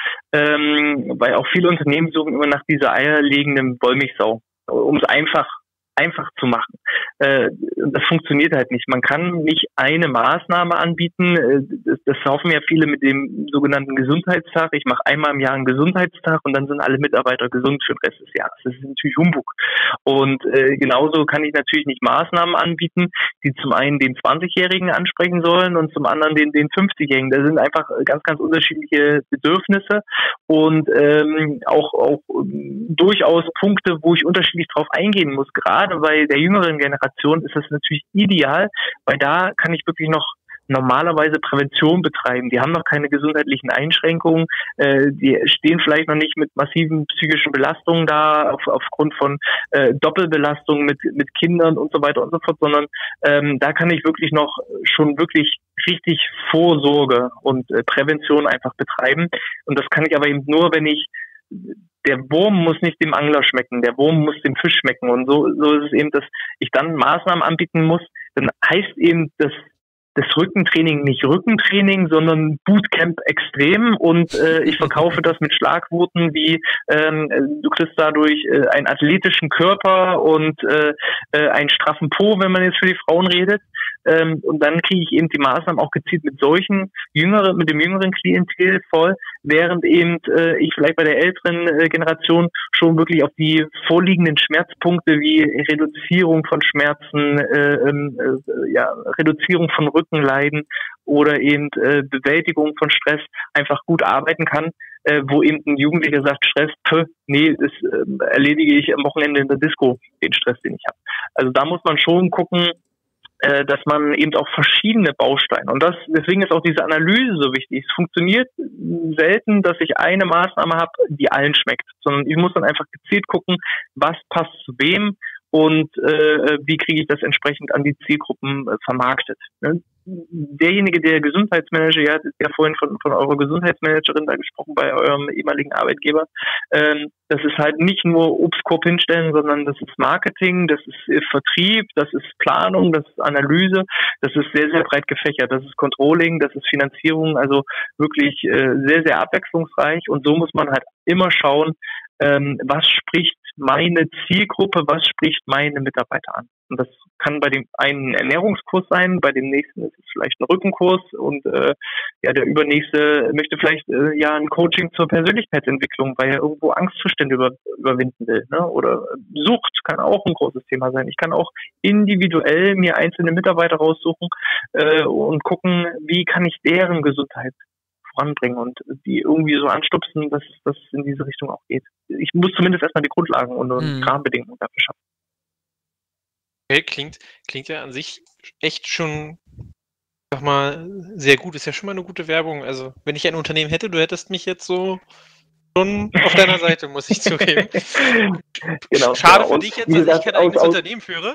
ähm, weil auch viele Unternehmen suchen immer nach dieser eierlegenden Wollmilchsau, um es einfach einfach zu machen. Äh, das funktioniert halt nicht. Man kann nicht eine Maßnahme anbieten. Äh, das, das hoffen ja viele mit dem sogenannten Gesundheitstag. Ich mache einmal im Jahr einen Gesundheitstag und dann sind alle Mitarbeiter gesund für den Rest des Jahres. Das ist natürlich Humbug. Und äh, genauso kann ich natürlich nicht Maßnahmen anbieten, die zum einen den zwanzigjährigen ansprechen sollen und zum anderen den, den fünfzigjährigen. Da sind einfach ganz, ganz unterschiedliche Bedürfnisse und ähm, auch, auch ähm, durchaus Punkte, wo ich unterschiedlich drauf eingehen muss. Gerade bei der jüngeren Generation ist das natürlich ideal, weil da kann ich wirklich noch normalerweise Prävention betreiben. Die haben noch keine gesundheitlichen Einschränkungen, äh, die stehen vielleicht noch nicht mit massiven psychischen Belastungen da, auf, aufgrund von äh, Doppelbelastungen mit, mit Kindern und so weiter und so fort, sondern ähm, da kann ich wirklich noch schon wirklich richtig Vorsorge und äh, Prävention einfach betreiben. Und das kann ich aber eben nur, wenn ich der Wurm muss nicht dem Angler schmecken, der Wurm muss dem Fisch schmecken. Und so, so ist es eben, dass ich dann Maßnahmen anbieten muss. Dann heißt eben das, das Rückentraining nicht Rückentraining, sondern Bootcamp extrem. Und äh, ich verkaufe das mit Schlagworten wie ähm, du kriegst dadurch äh, einen athletischen Körper und äh, äh, einen straffen Po, wenn man jetzt für die Frauen redet. Ähm, und dann kriege ich eben die Maßnahmen auch gezielt mit solchen jüngeren, mit dem jüngeren Klientel voll, während eben äh, ich vielleicht bei der älteren äh, Generation schon wirklich auf die vorliegenden Schmerzpunkte wie Reduzierung von Schmerzen, äh, äh, ja, Reduzierung von Rückenleiden oder eben äh, Bewältigung von Stress einfach gut arbeiten kann, äh, wo eben ein Jugendlicher sagt, Stress, pö, nee, das äh, erledige ich am Wochenende in der Disco, den Stress, den ich habe. Also da muss man schon gucken, dass man eben auch verschiedene Bausteine, und das, deswegen ist auch diese Analyse so wichtig. Es funktioniert selten, dass ich eine Maßnahme habe, die allen schmeckt, sondern ich muss dann einfach gezielt gucken, was passt zu wem und äh, wie kriege ich das entsprechend an die Zielgruppen äh, vermarktet. Ne? Derjenige, der Gesundheitsmanager, ja, ist ja vorhin von, von eurer Gesundheitsmanagerin da gesprochen, bei eurem ehemaligen Arbeitgeber, ähm, das ist halt nicht nur Obstkorb hinstellen, sondern das ist Marketing, das ist Vertrieb, das ist Planung, das ist Analyse, das ist sehr, sehr breit gefächert, das ist Controlling, das ist Finanzierung, also wirklich äh, sehr, sehr abwechslungsreich, und so muss man halt immer schauen, ähm, was spricht meine Zielgruppe, was spricht meine Mitarbeiter an. Und das kann bei dem einen ein Ernährungskurs sein, bei dem nächsten ist es vielleicht ein Rückenkurs und äh, ja, der übernächste möchte vielleicht äh, ja ein Coaching zur Persönlichkeitsentwicklung, weil er irgendwo Angstzustände über, überwinden will. Ne? Oder Sucht kann auch ein großes Thema sein. Ich kann auch individuell mir einzelne Mitarbeiter raussuchen äh, und gucken, wie kann ich deren Gesundheit voranbringen und die irgendwie so anstupsen, dass das in diese Richtung auch geht. Ich muss zumindest erstmal die Grundlagen und Mhm. Rahmenbedingungen dafür schaffen. Okay, klingt, klingt ja an sich echt schon, sag mal, sehr gut. Ist ja schon mal eine gute Werbung. Also, wenn ich ein Unternehmen hätte, du hättest mich jetzt so schon auf deiner Seite, muss ich zugeben. Genau. Schade ja, für und dich jetzt, wie dass ich gesagt, kein aus- eigenes aus- Unternehmen führe.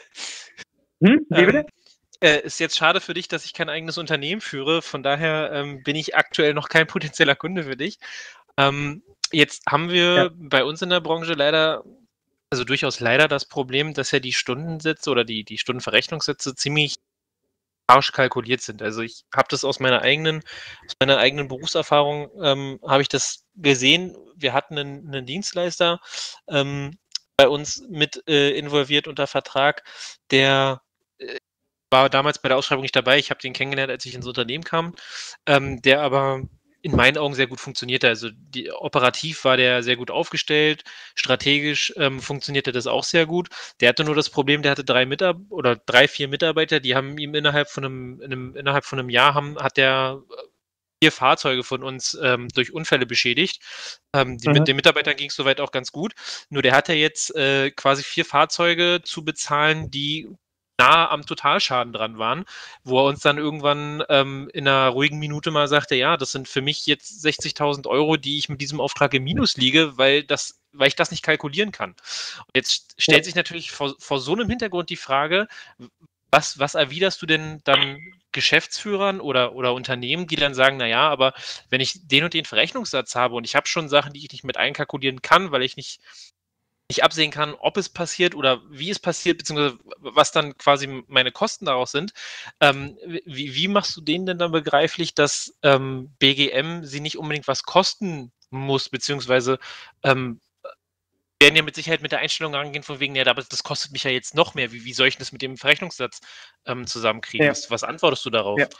Hm? Wie bitte? Ähm, äh, ist jetzt schade für dich, dass ich kein eigenes Unternehmen führe. Von daher ähm, bin ich aktuell noch kein potenzieller Kunde für dich. Ähm, jetzt haben wir Ja. bei uns in der Branche leider, also durchaus leider das Problem, dass ja die Stundensätze oder die, die Stundenverrechnungssätze ziemlich harsch kalkuliert sind. Also ich habe das aus meiner eigenen, aus meiner eigenen Berufserfahrung ähm, habe ich das gesehen. Wir hatten einen, einen Dienstleister ähm, bei uns mit äh, involviert unter Vertrag, der äh, war damals bei der Ausschreibung nicht dabei. Ich habe den kennengelernt, als ich ins Unternehmen kam, ähm, der aber in meinen Augen sehr gut funktionierte. Also die, operativ war der sehr gut aufgestellt, strategisch ähm, funktionierte das auch sehr gut. Der hatte nur das Problem, der hatte drei Mitarbeiter oder drei, vier Mitarbeiter, die haben ihm innerhalb von einem, in einem innerhalb von einem Jahr haben, hat der vier Fahrzeuge von uns ähm, durch Unfälle beschädigt. Ähm, die, Mhm. Mit den Mitarbeitern ging es soweit auch ganz gut. Nur der hat ja jetzt äh, quasi vier Fahrzeuge zu bezahlen, die nah am Totalschaden dran waren, wo er uns dann irgendwann ähm, in einer ruhigen Minute mal sagte, ja, das sind für mich jetzt sechzigtausend Euro, die ich mit diesem Auftrag im Minus liege, weil das, weil ich das nicht kalkulieren kann. Und jetzt stellt Ja. sich natürlich vor, vor so einem Hintergrund die Frage, was, was erwiderst du denn dann Geschäftsführern oder, oder Unternehmen, die dann sagen, naja, aber wenn ich den und den Verrechnungssatz habe und ich habe schon Sachen, die ich nicht mit einkalkulieren kann, weil ich nicht nicht absehen kann, ob es passiert oder wie es passiert, beziehungsweise was dann quasi meine Kosten daraus sind. Ähm, wie, wie machst du denen denn dann begreiflich, dass ähm, B G M sie nicht unbedingt was kosten muss, beziehungsweise ähm, werden ja mit Sicherheit mit der Einstellung rangehen, von wegen, ja, aber das kostet mich ja jetzt noch mehr. Wie, wie soll ich das mit dem Verrechnungssatz ähm, zusammenkriegen? Ja. Was, was antwortest du darauf? Ja.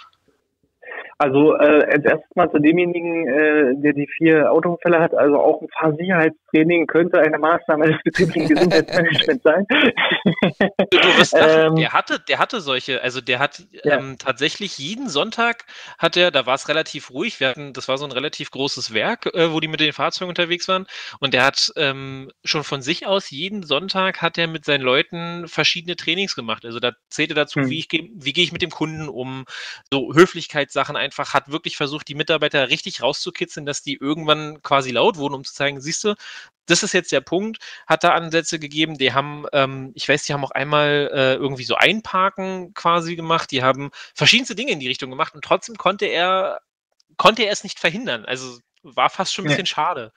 Also äh, als erstes mal zu demjenigen, äh, der die vier Autounfälle hat, also auch ein Fahrsicherheitstraining könnte eine Maßnahme des betrieblichen Gesundheitsmanagements sein. Du, du wirst lachen, ähm, der hatte, der hatte solche, also der hat Ja. ähm, tatsächlich jeden Sonntag hat er, da war es relativ ruhig, wir hatten, das war so ein relativ großes Werk, äh, wo die mit den Fahrzeugen unterwegs waren und der hat ähm, schon von sich aus jeden Sonntag hat er mit seinen Leuten verschiedene Trainings gemacht. Also da zählte dazu, Hm. wie ich geh, wie gehe ich mit dem Kunden um, so Höflichkeitssachen einfach, hat wirklich versucht, die Mitarbeiter richtig rauszukitzeln, dass die irgendwann quasi laut wurden, um zu zeigen, siehst du, das ist jetzt der Punkt, hat da Ansätze gegeben, die haben, ähm, ich weiß, die haben auch einmal äh, irgendwie so Einparken quasi gemacht, die haben verschiedenste Dinge in die Richtung gemacht und trotzdem konnte er, konnte er es nicht verhindern. Also war fast schon ein Ja. bisschen schade.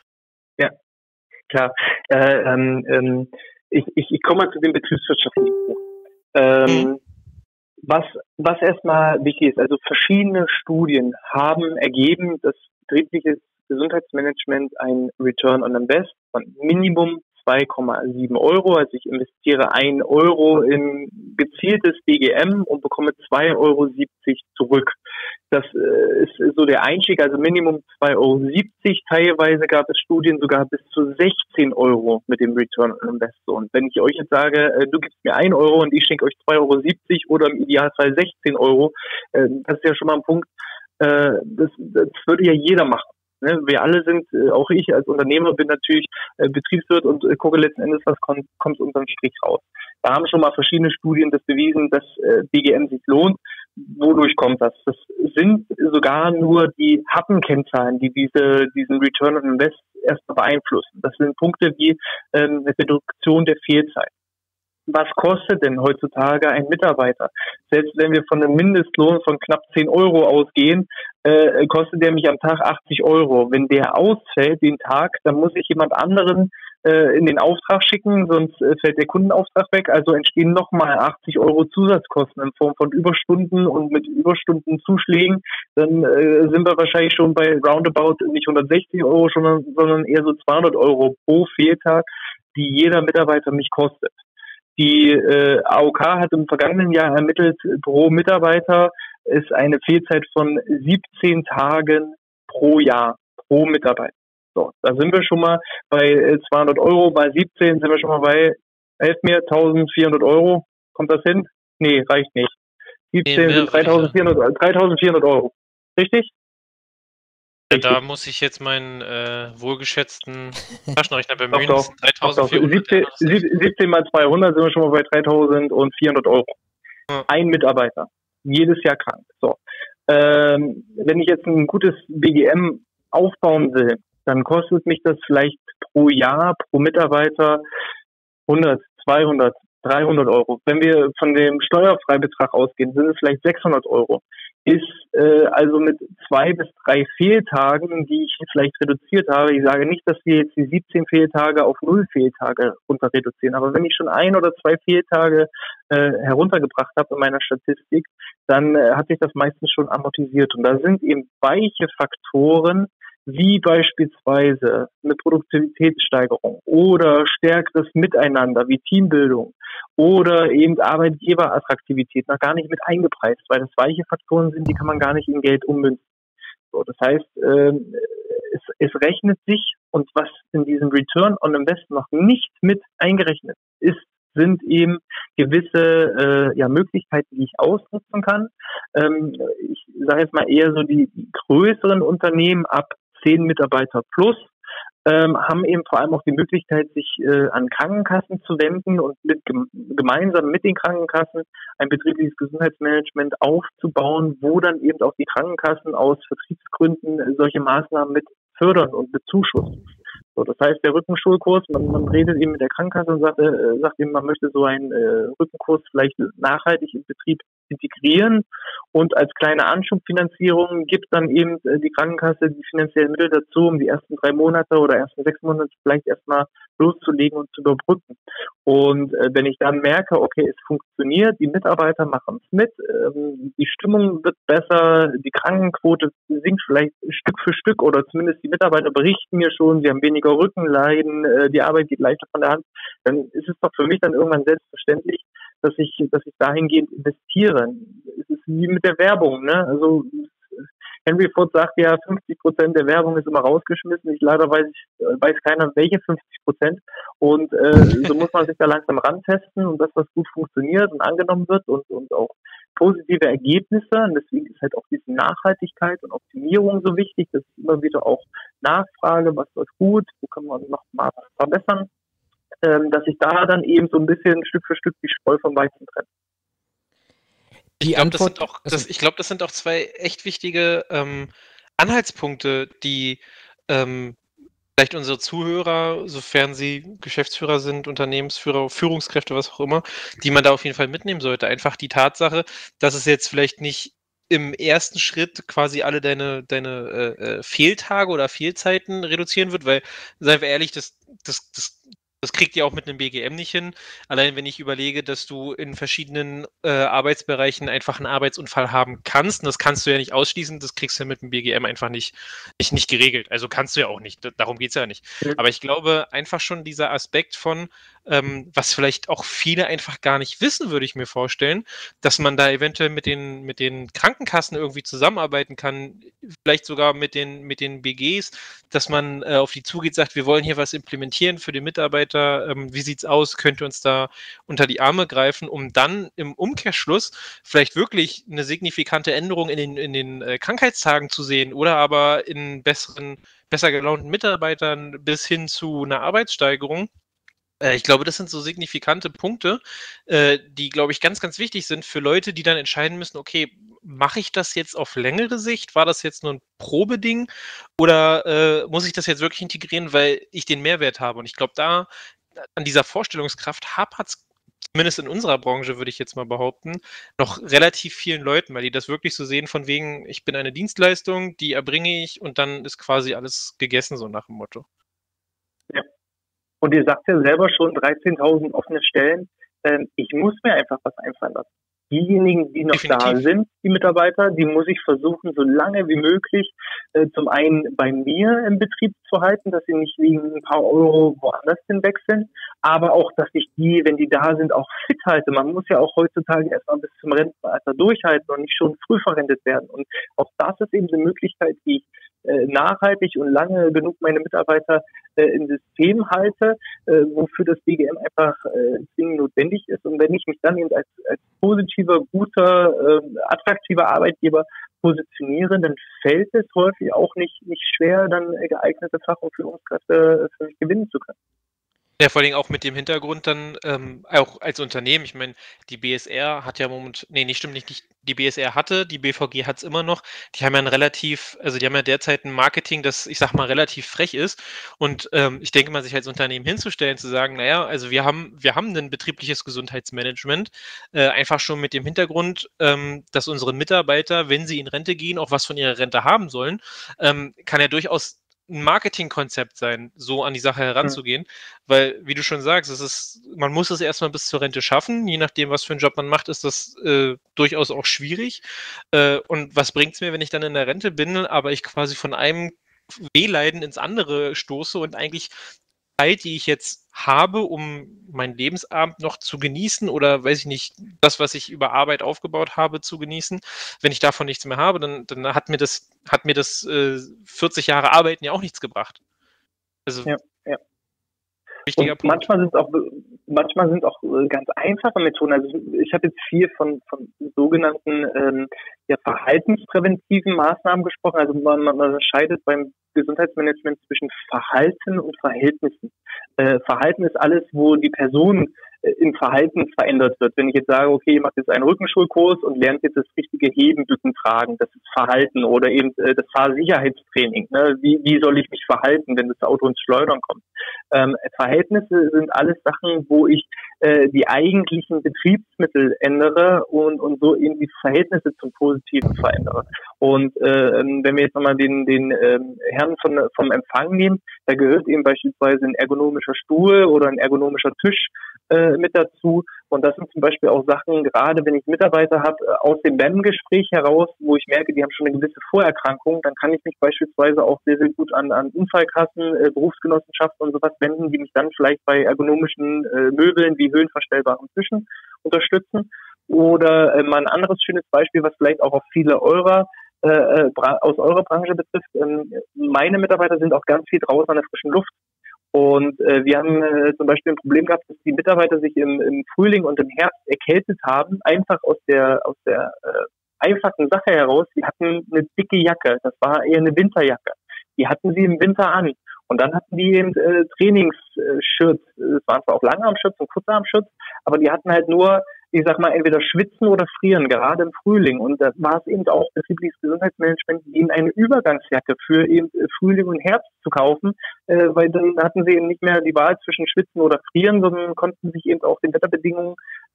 Ja, klar. Äh, ähm, ähm, ich, ich, ich komme mal zu dem betriebswirtschaftlichen Punkt. Ähm, Mhm. was, was erstmal wichtig ist, also verschiedene Studien haben ergeben, dass betriebliches Gesundheitsmanagement ein Return on Invest von Minimum zwei Komma sieben Euro. Also ich investiere ein Euro in gezieltes B G M und bekomme zwei Euro siebzig zurück. Das äh, ist so der Einstieg, also Minimum zwei Euro siebzig. Teilweise gab es Studien sogar bis zu sechzehn Euro mit dem Return on Invest. Und wenn ich euch jetzt sage, äh, du gibst mir ein Euro und ich schenke euch zwei Euro siebzig oder im Idealfall sechzehn Euro, äh, das ist ja schon mal ein Punkt, äh, das, das würde ja jeder machen. Ne? Wir alle sind, äh, auch ich als Unternehmer bin natürlich äh, Betriebswirt und äh, gucke letzten Endes, was kommt, kommt unterm Strich raus. Da haben schon mal verschiedene Studien das bewiesen, dass äh, B G M sich lohnt. Wodurch kommt das? Das sind sogar nur die harten Kennzahlen, die diese, diesen Return on Invest erstmal beeinflussen. Das sind Punkte wie ähm, eine Reduktion der Fehlzeit. Was kostet denn heutzutage ein Mitarbeiter? Selbst wenn wir von einem Mindestlohn von knapp zehn Euro ausgehen, äh, kostet der mich am Tag achtzig Euro. Wenn der ausfällt den Tag, dann muss ich jemand anderen äh, in den Auftrag schicken, sonst äh, fällt der Kundenauftrag weg. Also entstehen nochmal achtzig Euro Zusatzkosten in Form von Überstunden und mit Überstundenzuschlägen. Dann äh, sind wir wahrscheinlich schon bei roundabout nicht hundertsechzig Euro, sondern, sondern eher so zweihundert Euro pro Fehltag, die jeder Mitarbeiter mich kostet. Die äh, A O K hat im vergangenen Jahr ermittelt, pro Mitarbeiter ist eine Fehlzeit von siebzehn Tagen pro Jahr, pro Mitarbeiter. So, da sind wir schon mal bei äh, zweihundert Euro, bei siebzehn sind wir schon mal bei, helf mir, eintausendvierhundert Euro. Kommt das hin? Nee, reicht nicht. siebzehn Nee, sind dreitausendvierhundert, dreitausendvierhundert Euro. Richtig? Ja, da muss ich jetzt meinen äh, wohlgeschätzten Taschenrechner bemühen. Doch, doch, dreitausendvierhundert. siebzehn, siebzehn mal zweihundert sind wir schon mal bei dreitausendvierhundert Euro. Ja. Ein Mitarbeiter. Jedes Jahr krank. So. Ähm, wenn ich jetzt ein gutes B G M aufbauen will, dann kostet mich das vielleicht pro Jahr, pro Mitarbeiter hundert, zweihundert, dreihundert Euro. Wenn wir von dem Steuerfreibetrag ausgehen, sind es vielleicht sechshundert Euro. Ist äh, also mit zwei bis drei Fehltagen, die ich vielleicht reduziert habe, ich sage nicht, dass wir jetzt die siebzehn Fehltage auf null Fehltage runter reduzieren, aber wenn ich schon ein oder zwei Fehltage äh, heruntergebracht habe in meiner Statistik, dann äh, hat sich das meistens schon amortisiert. Und da sind eben weiche Faktoren, wie beispielsweise eine Produktivitätssteigerung oder stärkeres Miteinander wie Teambildung oder eben Arbeitgeberattraktivität noch gar nicht mit eingepreist, weil das weiche Faktoren sind, die kann man gar nicht in Geld ummünzen. So, das heißt, äh, es, es rechnet sich, und was in diesem Return on Invest noch nicht mit eingerechnet ist, sind eben gewisse äh, ja, Möglichkeiten, die ich ausnutzen kann. Ähm, ich sage jetzt mal eher so die, die größeren Unternehmen ab zehn Mitarbeiter plus ähm, haben eben vor allem auch die Möglichkeit, sich äh, an Krankenkassen zu wenden und mit, gemeinsam mit den Krankenkassen ein betriebliches Gesundheitsmanagement aufzubauen, wo dann eben auch die Krankenkassen aus Vertriebsgründen solche Maßnahmen mit fördern und bezuschussen. So, das heißt, der Rückenschulkurs, man, man redet eben mit der Krankenkasse und sagt, äh, sagt eben, man möchte so einen äh, Rückenkurs vielleicht nachhaltig im Betrieb integrieren, und als kleine Anschubfinanzierung gibt dann eben äh, die Krankenkasse die finanziellen Mittel dazu, um die ersten drei Monate oder ersten sechs Monate vielleicht erstmal loszulegen und zu überbrücken. Und äh, wenn ich dann merke, okay, es funktioniert, die Mitarbeiter machen es mit, ähm, die Stimmung wird besser, die Krankenquote sinkt vielleicht Stück für Stück, oder zumindest die Mitarbeiter berichten mir schon, sie haben weniger Rückenleiden, äh, die Arbeit geht leichter von der Hand, dann ist es doch für mich dann irgendwann selbstverständlich, dass ich, dass ich dahingehend investiere. Es ist wie mit der Werbung, ne? Also Henry Ford sagt ja, fünfzig Prozent der Werbung ist immer rausgeschmissen. Ich leider weiß ich, weiß keiner, welche fünfzig Prozent. Und äh, so muss man sich da langsam rantesten, und das, was gut funktioniert und angenommen wird und, und auch positive Ergebnisse. Und deswegen ist halt auch diese Nachhaltigkeit und Optimierung so wichtig, dass ich immer wieder auch nachfrage, was läuft gut, wo kann man noch mal verbessern, ähm, dass ich da dann eben so ein bisschen Stück für Stück die Spreu vom Weizen trenne. Ich glaube, das sind auch, das, ich glaube, das sind auch zwei echt wichtige ähm, Anhaltspunkte, die ähm, vielleicht unsere Zuhörer, sofern sie Geschäftsführer sind, Unternehmensführer, Führungskräfte, was auch immer, die man da auf jeden Fall mitnehmen sollte. Einfach die Tatsache, dass es jetzt vielleicht nicht im ersten Schritt quasi alle deine, deine äh, Fehltage oder Fehlzeiten reduzieren wird, weil, seien wir ehrlich, das, das, das Das kriegt ihr auch mit einem B G M nicht hin. Allein wenn ich überlege, dass du in verschiedenen äh, Arbeitsbereichen einfach einen Arbeitsunfall haben kannst, und das kannst du ja nicht ausschließen, das kriegst du ja mit dem B G M einfach nicht, nicht, nicht geregelt. Also kannst du ja auch nicht, darum geht es ja nicht. Mhm. Aber ich glaube, einfach schon dieser Aspekt von, ähm, was vielleicht auch viele einfach gar nicht wissen, würde ich mir vorstellen, dass man da eventuell mit den, mit den Krankenkassen irgendwie zusammenarbeiten kann, vielleicht sogar mit den, mit den B Gs, dass man äh, auf die zugeht, sagt, wir wollen hier was implementieren für den Mitarbeiter. Ähm, wie sieht's aus? Könnt ihr uns da unter die Arme greifen, um dann im Umkehrschluss vielleicht wirklich eine signifikante Änderung in den, in den äh, Krankheitstagen zu sehen, oder aber in besseren, besser gelaunten Mitarbeitern bis hin zu einer Arbeitssteigerung. Äh, ich glaube, das sind so signifikante Punkte, äh, die, glaube ich, ganz, ganz wichtig sind für Leute, die dann entscheiden müssen, okay, mache ich das jetzt auf längere Sicht? War das jetzt nur ein Probeding? Oder äh, muss ich das jetzt wirklich integrieren, weil ich den Mehrwert habe? Und ich glaube, da an dieser Vorstellungskraft hapert es, zumindest in unserer Branche, würde ich jetzt mal behaupten, noch relativ vielen Leuten, weil die das wirklich so sehen von wegen, ich bin eine Dienstleistung, die erbringe ich, und dann ist quasi alles gegessen, so nach dem Motto. Ja. Und ihr sagt ja selber schon, dreizehntausend offene Stellen. Ähm, ich muss mir einfach was einfallen lassen. Diejenigen, die noch Definitiv. Da sind, die Mitarbeiter, die muss ich versuchen, so lange wie möglich äh, zum einen bei mir im Betrieb zu halten, dass sie nicht wegen ein paar Euro woanders hin wechseln, aber auch, dass ich die, wenn die da sind, auch fit halte. Man muss ja auch heutzutage erstmal bis zum Rentenalter durchhalten und nicht schon früh verrentet werden. Und auch das ist eben eine Möglichkeit, wie ich äh, nachhaltig und lange genug meine Mitarbeiter äh, im System halte, äh, wofür das B G M einfach äh, zwingend notwendig ist. Und wenn ich mich dann eben als, als positiver, guter, äh, attraktiver Arbeitgeber positioniere, dann fällt es häufig auch nicht, nicht schwer, dann geeignete Fach- und Führungskräfte für mich gewinnen zu können. Ja, vor allem auch mit dem Hintergrund dann, ähm, auch als Unternehmen. Ich meine, die B S R hat ja moment ne, nicht stimmt nicht nicht die B S R hatte, die B V G hat's immer noch. Die haben ja 'n relativ also, die haben ja derzeit 'n Marketing, das, ich sage mal, relativ frech ist. Und, ähm, ich denke mal, sich als Unternehmen hinzustellen, zu sagen: „Na ja, also wir haben wir haben 'nen betriebliches Gesundheitsmanagement“, äh, einfach schon mit dem Hintergrund, ähm, dass unsere Mitarbeiter, wenn sie in Rente gehen, auch was von ihrer Rente haben sollen, ähm, kann ja durchaus 'n Marketingkonzept sein, so an die Sache Mhm. heranzugehen. Weil, wie du schon sagst, es ist man muss es erst mal bis zur Rente schaffen. Je nachdem, was für 'n Job man macht, ist das, äh, durchaus auch schwierig. Äh, und was bringt's mir, wenn ich dann in der Rente bin, aber ich quasi von einem Wehleiden ins andere stoße und eigentlich Zeit, die ich jetzt habe, um meinen Lebensabend noch zu genießen oder weiß ich nicht, das, was ich über Arbeit aufgebaut habe, zu genießen. Wenn ich davon nichts mehr habe, dann dann hat mir das hat mir das, äh, vierzig Jahre Arbeiten ja auch nichts gebracht. Also Ja, ja. wichtiger Und Punkt. manchmal sind's auch manchmal sind auch äh, ganz einfache Methoden. Also ich habe jetzt viel von von sogenannten ähm, ja, verhaltenspräventiven Maßnahmen gesprochen. Also man, man unterscheidet beim Gesundheitsmanagement zwischen Verhalten und Verhältnissen. Äh, Verhalten ist alles, wo die Person äh, im Verhalten verändert wird. Wenn ich jetzt sage, okay, ihr macht jetzt einen Rückenschulkurs und lernt jetzt das richtige Heben, Bücken, Tragen, das ist Verhalten oder eben äh, das Fahrsicherheitstraining. Ne? Wie, wie soll ich mich verhalten, wenn das Auto ins Schleudern kommt? Ähm, Verhältnisse sind alles Sachen, wo ich äh, die eigentlichen Betriebsmittel ändere und, und so eben die Verhältnisse zum Positiven verändere. Und äh, wenn wir jetzt nochmal den, den ähm, Herrn von, vom Empfang nehmen, da gehört eben beispielsweise ein ergonomischer Stuhl oder ein ergonomischer Tisch äh, mit dazu. Und das sind zum Beispiel auch Sachen, gerade wenn ich Mitarbeiter habe, aus dem B E M-Gespräch heraus, wo ich merke, die haben schon eine gewisse Vorerkrankung, dann kann ich mich beispielsweise auch sehr, sehr gut an, an Unfallkassen, äh, Berufsgenossenschaften und sowas wenden, die mich dann vielleicht bei ergonomischen äh, Möbeln wie höhenverstellbaren Tischen unterstützen. Oder äh, mal ein anderes schönes Beispiel, was vielleicht auch auf viele eurer äh, aus eurer Branche betrifft. Ähm, meine Mitarbeiter sind auch ganz viel draußen an der frischen Luft. Und äh, wir haben äh, zum Beispiel ein Problem gehabt, dass die Mitarbeiter sich im, im Frühling und im Herbst erkältet haben, einfach aus der aus der äh, einfachen Sache heraus. Die hatten eine dicke Jacke, das war eher eine Winterjacke. Die hatten sie im Winter an. Und dann hatten die eben äh, Trainingsshirts, es waren zwar auch Langarmshirts und Kurzarmshirts, aber die hatten halt nur, ich sag mal, entweder schwitzen oder frieren, gerade im Frühling. Und da war es eben auch betriebliches Gesundheitsmanagement, ihnen eine Übergangsjacke für eben Frühling und Herbst zu kaufen, äh, weil dann hatten sie eben nicht mehr die Wahl zwischen schwitzen oder frieren, sondern konnten sich eben auch den Wetterbedingungen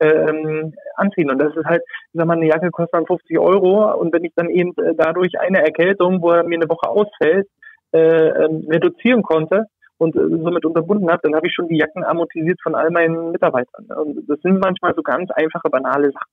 ähm, anziehen. Und das ist halt, ich sag mal, eine Jacke kostet dann fünfzig Euro und wenn ich dann eben äh, dadurch eine Erkältung, wo er mir eine Woche ausfällt, äh, ähm, reduzieren konnte und äh, somit unterbunden habe, dann habe ich schon die Jacken amortisiert von all meinen Mitarbeitern. Und das sind manchmal so ganz einfache, banale Sachen.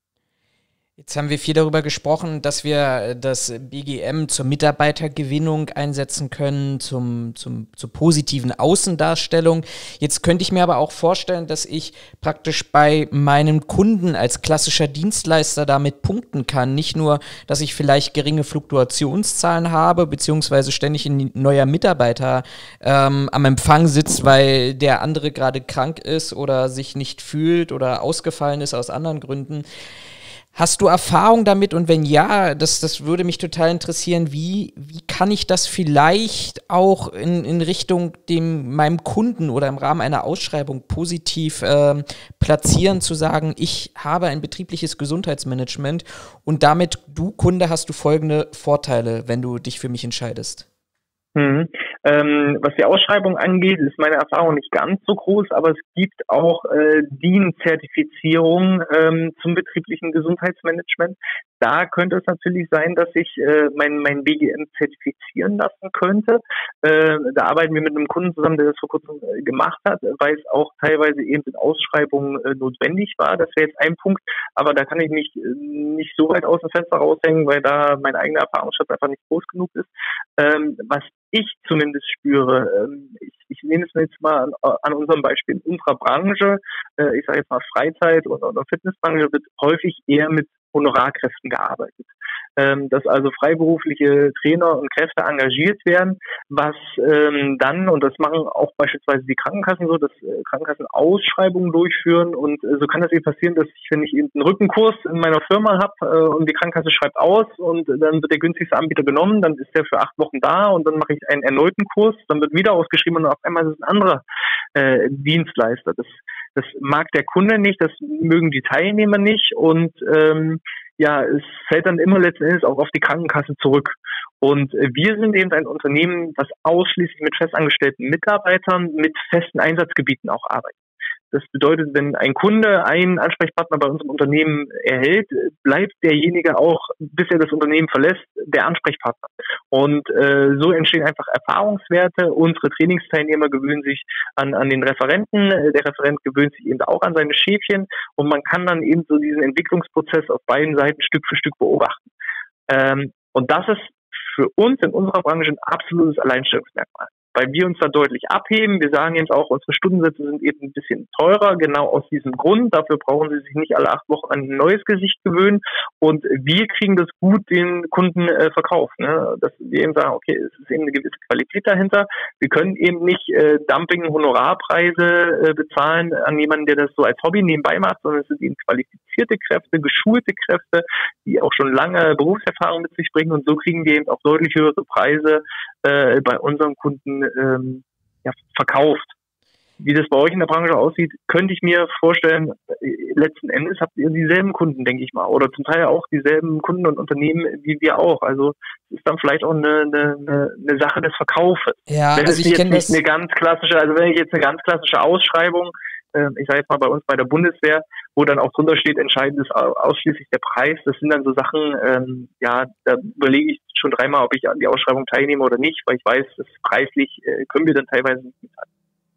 Jetzt haben wir viel darüber gesprochen, dass wir das B G M zur Mitarbeitergewinnung einsetzen können, zum, zum, zur positiven Außendarstellung. Jetzt könnte ich mir aber auch vorstellen, dass ich praktisch bei meinen Kunden als klassischer Dienstleister damit punkten kann. Nicht nur, dass ich vielleicht geringe Fluktuationszahlen habe, beziehungsweise ständig ein neuer Mitarbeiter ähm, am Empfang sitzt, weil der andere gerade krank ist oder sich nicht fühlt oder ausgefallen ist aus anderen Gründen. Hast du Erfahrung damit? Und wenn ja, das, das würde mich total interessieren, wie, wie kann ich das vielleicht auch in, in Richtung dem, meinem Kunden oder im Rahmen einer Ausschreibung positiv ähm, platzieren, zu sagen, ich habe ein betriebliches Gesundheitsmanagement und damit, du Kunde, hast du folgende Vorteile, wenn du dich für mich entscheidest. Mhm. Ähm, was die Ausschreibung angeht, ist meine Erfahrung nicht ganz so groß, aber es gibt auch äh, D I N-Zertifizierung ähm, zum betrieblichen Gesundheitsmanagement. Da könnte es natürlich sein, dass ich äh, mein, mein B G M zertifizieren lassen könnte. Äh, da arbeiten wir mit einem Kunden zusammen, der das vor kurzem äh, gemacht hat, weil es auch teilweise eben in Ausschreibungen äh, notwendig war. Das wäre jetzt ein Punkt, aber da kann ich mich äh, nicht so weit aus dem Fenster raushängen, weil da mein eigener Erfahrungsschatz einfach nicht groß genug ist. Ähm, was ich zumindest spüre, ähm, ich, ich nehme es mir jetzt mal an, an unserem Beispiel in unserer Branche, äh, ich sage jetzt mal Freizeit oder, oder Fitnessbranche, wird häufig eher mit Honorarkräften gearbeitet. Ähm, dass also freiberufliche Trainer und Kräfte engagiert werden, was ähm, dann, und das machen auch beispielsweise die Krankenkassen so, dass äh, Krankenkassen Ausschreibungen durchführen und äh, so kann das eben passieren, dass ich, wenn ich eben einen Rückenkurs in meiner Firma habe äh, und die Krankenkasse schreibt aus und äh, dann wird der günstigste Anbieter genommen, dann ist der für acht Wochen da und dann mache ich einen erneuten Kurs, dann wird wieder ausgeschrieben und auf einmal ist es ein anderer äh, Dienstleister. Das, das mag der Kunde nicht, das mögen die Teilnehmer nicht und ähm, ja, es fällt dann immer letzten Endes auch auf die Krankenkasse zurück. Und wir sind eben ein Unternehmen, das ausschließlich mit festangestellten Mitarbeitern mit festen Einsatzgebieten auch arbeitet. Das bedeutet, wenn ein Kunde einen Ansprechpartner bei unserem Unternehmen erhält, bleibt derjenige auch, bis er das Unternehmen verlässt, der Ansprechpartner. Und äh, so entstehen einfach Erfahrungswerte. Unsere Trainingsteilnehmer gewöhnen sich an, an den Referenten. Der Referent gewöhnt sich eben auch an seine Schäfchen. Und man kann dann eben so diesen Entwicklungsprozess auf beiden Seiten Stück für Stück beobachten. Ähm, und das ist für uns in unserer Branche ein absolutes Alleinstellungsmerkmal, weil wir uns da deutlich abheben. Wir sagen jetzt auch, unsere Stundensätze sind eben ein bisschen teurer, genau aus diesem Grund. Dafür brauchen sie sich nicht alle acht Wochen an ein neues Gesicht gewöhnen. Und wir kriegen das gut den Kunden äh, verkauft. Ne? Dass wir eben sagen, okay, es ist eben eine gewisse Qualität dahinter. Wir können eben nicht äh, Dumping-Honorarpreise äh, bezahlen an jemanden, der das so als Hobby nebenbei macht, sondern es sind eben qualifizierte Kräfte, geschulte Kräfte, die auch schon lange Berufserfahrung mit sich bringen. Und so kriegen wir eben auch deutlich höhere Preise äh, bei unseren Kunden ähm, ja, verkauft. Wie das bei euch in der Branche aussieht, könnte ich mir vorstellen, letzten Endes habt ihr dieselben Kunden, denke ich mal, oder zum Teil auch dieselben Kunden und Unternehmen wie wir auch. Also es ist dann vielleicht auch eine, eine, eine Sache des Verkaufes. Ja, wenn also es ich jetzt kenne nicht das. eine ganz klassische, also wenn ich jetzt eine ganz klassische Ausschreibung, äh, ich sage jetzt mal bei uns bei der Bundeswehr, wo dann auch drunter steht, entscheidend ist ausschließlich der Preis. Das sind dann so Sachen, ähm, ja, da überlege ich schon dreimal, ob ich an die Ausschreibung teilnehme oder nicht, weil ich weiß, dass preislich äh, können wir dann teilweise nicht mithalten.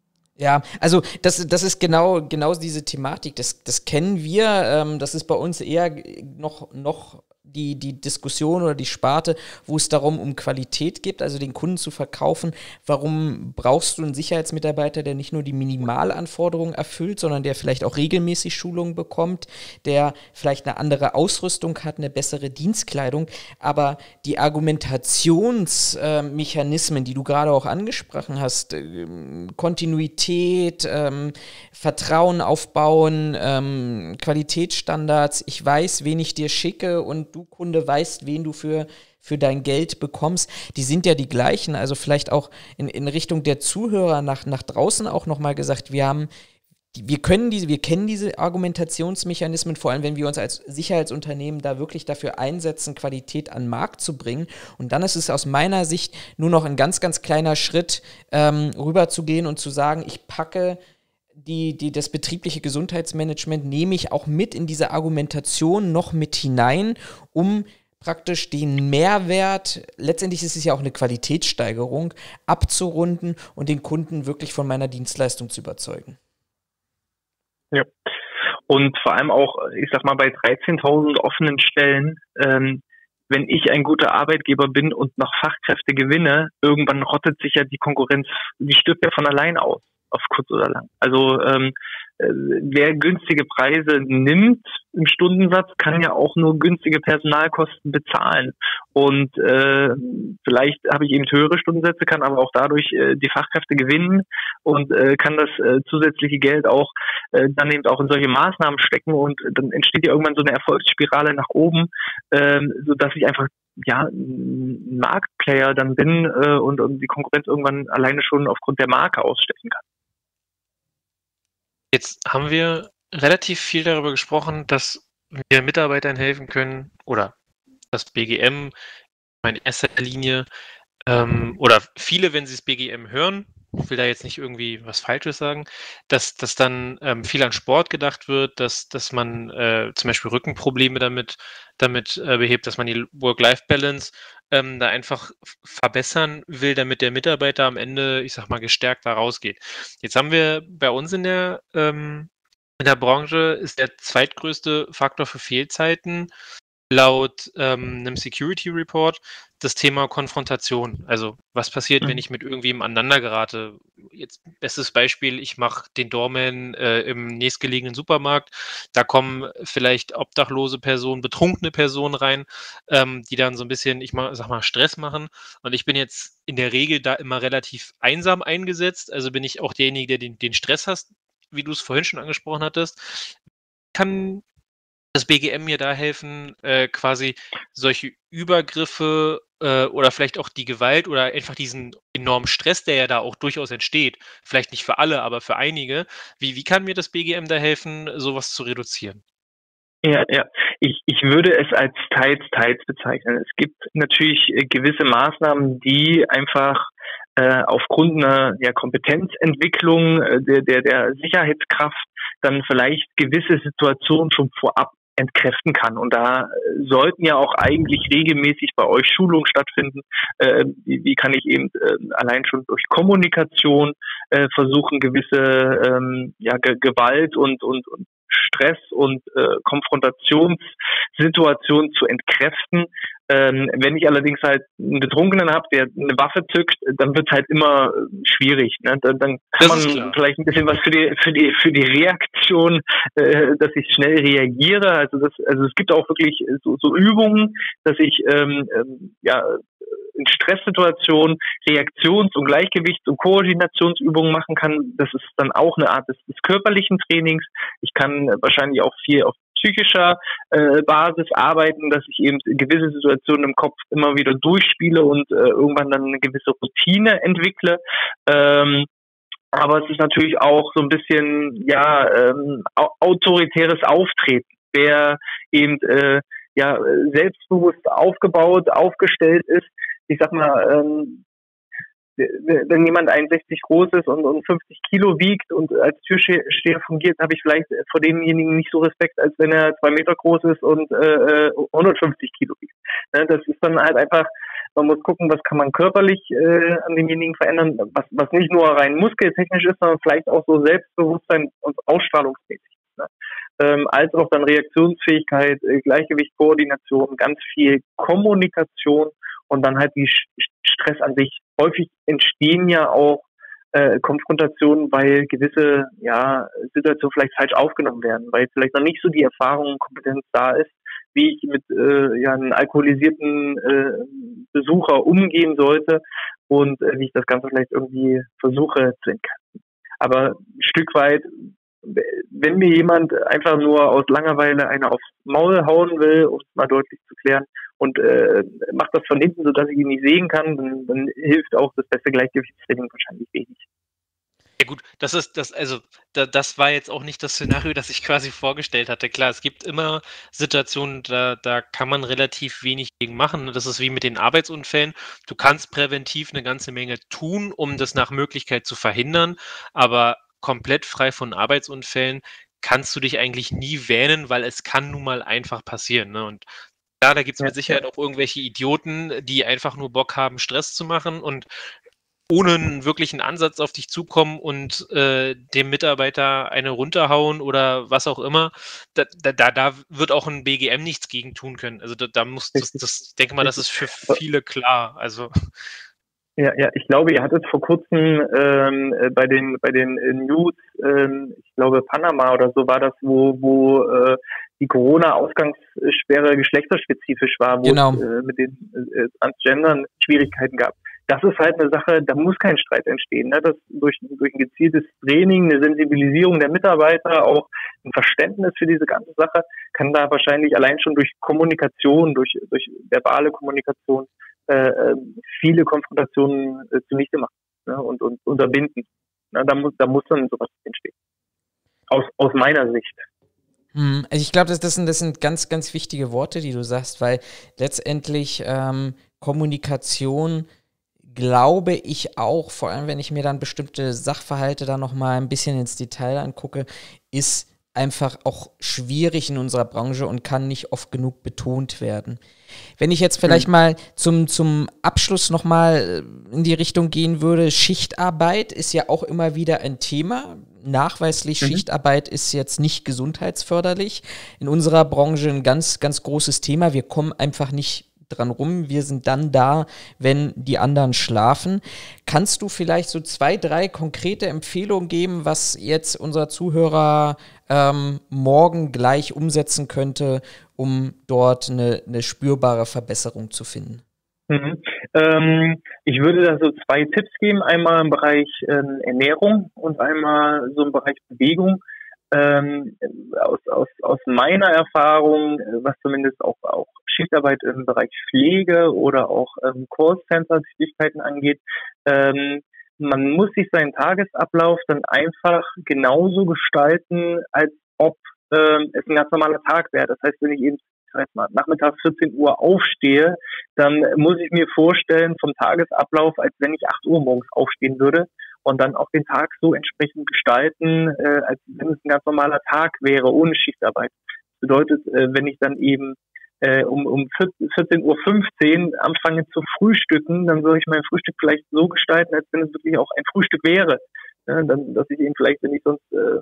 Ja, also das, das ist genau, genau diese Thematik, das, das kennen wir, ähm, das ist bei uns eher noch, noch die, die Diskussion oder die Sparte, wo es darum um Qualität geht, also den Kunden zu verkaufen. Warum brauchst du einen Sicherheitsmitarbeiter, der nicht nur die Minimalanforderungen erfüllt, sondern der vielleicht auch regelmäßig Schulungen bekommt, der vielleicht eine andere Ausrüstung hat, eine bessere Dienstkleidung, aber die Argumentationsmechanismen, äh, die du gerade auch angesprochen hast, äh, Kontinuität, ähm, Vertrauen aufbauen, ähm, Qualitätsstandards, ich weiß, wen ich dir schicke und du, Kunde, weißt, wen du für, für dein Geld bekommst, die sind ja die gleichen. Also vielleicht auch in, in Richtung der Zuhörer nach, nach draußen auch nochmal gesagt, wir haben, wir können diese, wir kennen diese Argumentationsmechanismen, vor allem wenn wir uns als Sicherheitsunternehmen da wirklich dafür einsetzen, Qualität an den Markt zu bringen. Und dann ist es aus meiner Sicht nur noch ein ganz, ganz kleiner Schritt, ähm, rüber zu gehen und zu sagen, ich packe Die, die, das betriebliche Gesundheitsmanagement nehme ich auch mit in diese Argumentation noch mit hinein, um praktisch den Mehrwert, letztendlich ist es ja auch eine Qualitätssteigerung, abzurunden und den Kunden wirklich von meiner Dienstleistung zu überzeugen. Ja, und vor allem auch, ich sag mal, bei dreizehntausend offenen Stellen, ähm, wenn ich ein guter Arbeitgeber bin und noch Fachkräfte gewinne, irgendwann rottet sich ja die Konkurrenz, die stirbt ja von allein aus, auf kurz oder lang. Also ähm, äh, wer günstige Preise nimmt im Stundensatz, kann ja auch nur günstige Personalkosten bezahlen. Und äh, vielleicht habe ich eben höhere Stundensätze, kann aber auch dadurch äh, die Fachkräfte gewinnen und äh, kann das äh, zusätzliche Geld auch äh, dann eben auch in solche Maßnahmen stecken und dann entsteht ja irgendwann so eine Erfolgsspirale nach oben, äh, sodass ich einfach ja, ein Marktplayer dann bin äh, und, und die Konkurrenz irgendwann alleine schon aufgrund der Marke ausstechen kann. Jetzt haben wir relativ viel darüber gesprochen, dass wir Mitarbeitern helfen können oder das B G M, ich meine in erster Linie, ähm, oder viele, wenn sie das B G M hören, ich will da jetzt nicht irgendwie was Falsches sagen, dass, dass dann ähm, viel an Sport gedacht wird, dass, dass man äh, zum Beispiel Rückenprobleme damit, damit äh, behebt, dass man die Work-Life-Balance ähm, da einfach verbessern will, damit der Mitarbeiter am Ende, ich sag mal, gestärkt da rausgeht. Jetzt haben wir bei uns in der, ähm, in der Branche ist der zweitgrößte Faktor für Fehlzeiten laut ähm, einem Security Report das Thema Konfrontation. Also was passiert, Mhm. wenn ich mit irgendwem aneinander gerate? jetzt bestes Beispiel, ich mache den Doorman äh, im nächstgelegenen Supermarkt, da kommen vielleicht obdachlose Personen, betrunkene Personen rein, ähm, die dann so ein bisschen, ich mal, sag mal, Stress machen. Und ich bin jetzt in der Regel da immer relativ einsam eingesetzt, also bin ich auch derjenige, der den, den Stress hast, wie du es vorhin schon angesprochen hattest. Kann das B G M mir da helfen, äh, quasi solche Übergriffe äh, oder vielleicht auch die Gewalt oder einfach diesen enormen Stress, der ja da auch durchaus entsteht, vielleicht nicht für alle, aber für einige, wie, wie kann mir das B G M da helfen, sowas zu reduzieren? Ja, ja. Ich, ich würde es als teils, teils bezeichnen. Es gibt natürlich äh, gewisse Maßnahmen, die einfach äh, aufgrund einer ja, Kompetenzentwicklung äh, der, der, der Sicherheitskraft dann vielleicht gewisse Situationen schon vorab entkräften kann. Und da äh, sollten ja auch eigentlich regelmäßig bei euch Schulungen stattfinden. Äh, wie, wie kann ich eben äh, allein schon durch Kommunikation äh, versuchen, gewisse ähm, ja, Ge- Gewalt und, und, und Stress und äh, Konfrontationssituationen zu entkräften. Ähm, wenn ich allerdings halt einen Betrunkenen habe, der eine Waffe zückt, dann wird es halt immer schwierig. Ne? Dann, dann kann man vielleicht ein bisschen was für die für die für die Reaktion, äh, dass ich schnell reagiere. Also das, also es gibt auch wirklich so, so Übungen, dass ich ähm, ähm, ja in Stresssituationen Reaktions- und Gleichgewichts- und Koordinationsübungen machen kann. Das ist dann auch eine Art des, des körperlichen Trainings. Ich kann wahrscheinlich auch viel auf psychischer äh, Basis arbeiten, dass ich eben gewisse Situationen im Kopf immer wieder durchspiele und äh, irgendwann dann eine gewisse Routine entwickle. Ähm, aber es ist natürlich auch so ein bisschen ja ähm, autoritäres Auftreten, wer eben äh, ja selbstbewusst aufgebaut, aufgestellt ist. Ich sag mal, ähm, wenn jemand einundsechzig groß ist und, und fünfzig Kilo wiegt und als Türsteher fungiert, habe ich vielleicht vor demjenigen nicht so Respekt, als wenn er zwei Meter groß ist und äh, hundertfünfzig Kilo wiegt. Ne, das ist dann halt einfach, man muss gucken, was kann man körperlich äh, an demjenigen verändern, was, was nicht nur rein muskeltechnisch ist, sondern vielleicht auch so Selbstbewusstsein und ausstrahlungsmäßig. Ne? Ähm, als auch dann Reaktionsfähigkeit, äh, Gleichgewicht, Koordination, ganz viel Kommunikation. Und dann halt die Stress an sich. Häufig entstehen ja auch äh, Konfrontationen, weil gewisse ja Situationen vielleicht falsch aufgenommen werden, weil vielleicht noch nicht so die Erfahrung und Kompetenz da ist, wie ich mit äh, ja einem alkoholisierten äh, Besucher umgehen sollte und äh, wie ich das Ganze vielleicht irgendwie versuche zu entkasten. Aber ein Stück weit, wenn mir jemand einfach nur aus Langeweile eine aufs Maul hauen will, um es mal deutlich zu klären, und äh, macht das von hinten, sodass ich ihn nicht sehen kann, dann, dann hilft auch das beste Gleichgewichtstraining wahrscheinlich wenig. Ja gut, das ist das, also da, das war jetzt auch nicht das Szenario, das ich quasi vorgestellt hatte. Klar, es gibt immer Situationen, da, da kann man relativ wenig gegen machen. Das ist wie mit den Arbeitsunfällen. Du kannst präventiv eine ganze Menge tun, um das nach Möglichkeit zu verhindern, aber komplett frei von Arbeitsunfällen kannst du dich eigentlich nie wähnen, weil es kann nun mal einfach passieren. Ne? Und ja, da gibt es mit Sicherheit auch irgendwelche Idioten, die einfach nur Bock haben, Stress zu machen und ohne einen wirklichen Ansatz auf dich zukommen und äh, dem Mitarbeiter eine runterhauen oder was auch immer. Da, da, da wird auch ein B G M nichts gegen tun können. Also da, da muss das, das, ich denke mal, das ist für viele klar. Also Ja, ja, ich glaube, ihr hattet vor kurzem ähm, bei den bei den News, ähm, ich glaube Panama oder so war das, wo wo äh, die Corona-Ausgangssperre geschlechterspezifisch war, wo genau. es äh, mit den äh, Transgendern Schwierigkeiten gab. Das ist halt eine Sache, da muss kein Streit entstehen. Ne? Das durch, durch ein gezieltes Training, eine Sensibilisierung der Mitarbeiter, auch ein Verständnis für diese ganze Sache, kann da wahrscheinlich allein schon durch Kommunikation, durch, durch verbale Kommunikation äh, viele Konfrontationen äh, zunichte machen, ne? und, und unterbinden. Na, da muss, da muss dann sowas entstehen. Aus, aus meiner Sicht. Hm, also ich glaube, das, das, sind, das sind ganz, ganz wichtige Worte, die du sagst, weil letztendlich ähm, Kommunikation, glaube ich auch, vor allem wenn ich mir dann bestimmte Sachverhalte da nochmal ein bisschen ins Detail angucke, ist einfach auch schwierig in unserer Branche und kann nicht oft genug betont werden. Wenn ich jetzt vielleicht mhm. mal zum, zum Abschluss nochmal in die Richtung gehen würde, Schichtarbeit ist ja auch immer wieder ein Thema. Nachweislich, mhm. Schichtarbeit ist jetzt nicht gesundheitsförderlich. In unserer Branche ein ganz, ganz großes Thema. Wir kommen einfach nicht dran rum. Wir sind dann da, wenn die anderen schlafen. Kannst du vielleicht so zwei, drei konkrete Empfehlungen geben, was jetzt unser Zuhörer ähm, morgen gleich umsetzen könnte, um dort eine, eine spürbare Verbesserung zu finden? Mhm. Ähm, ich würde da so zwei Tipps geben. Einmal im Bereich ähm, Ernährung und einmal so im Bereich Bewegung. Ähm, aus, aus, aus meiner Erfahrung, was zumindest auch, auch Schichtarbeit im Bereich Pflege oder auch ähm, Callcenter-Tätigkeiten angeht, ähm, man muss sich seinen Tagesablauf dann einfach genauso gestalten, als ob ähm, es ein ganz normaler Tag wäre. Das heißt, wenn ich eben mal, nachmittags vierzehn Uhr aufstehe, dann muss ich mir vorstellen vom Tagesablauf, als wenn ich acht Uhr morgens aufstehen würde und dann auch den Tag so entsprechend gestalten, äh, als wenn es ein ganz normaler Tag wäre, ohne Schichtarbeit. Das bedeutet, äh, wenn ich dann eben äh, um, um vierzehn Uhr fünfzehn anfange zu frühstücken, dann soll ich mein Frühstück vielleicht so gestalten, als wenn es wirklich auch ein Frühstück wäre. Ja, dann, dass ich eben vielleicht, wenn ich sonst äh,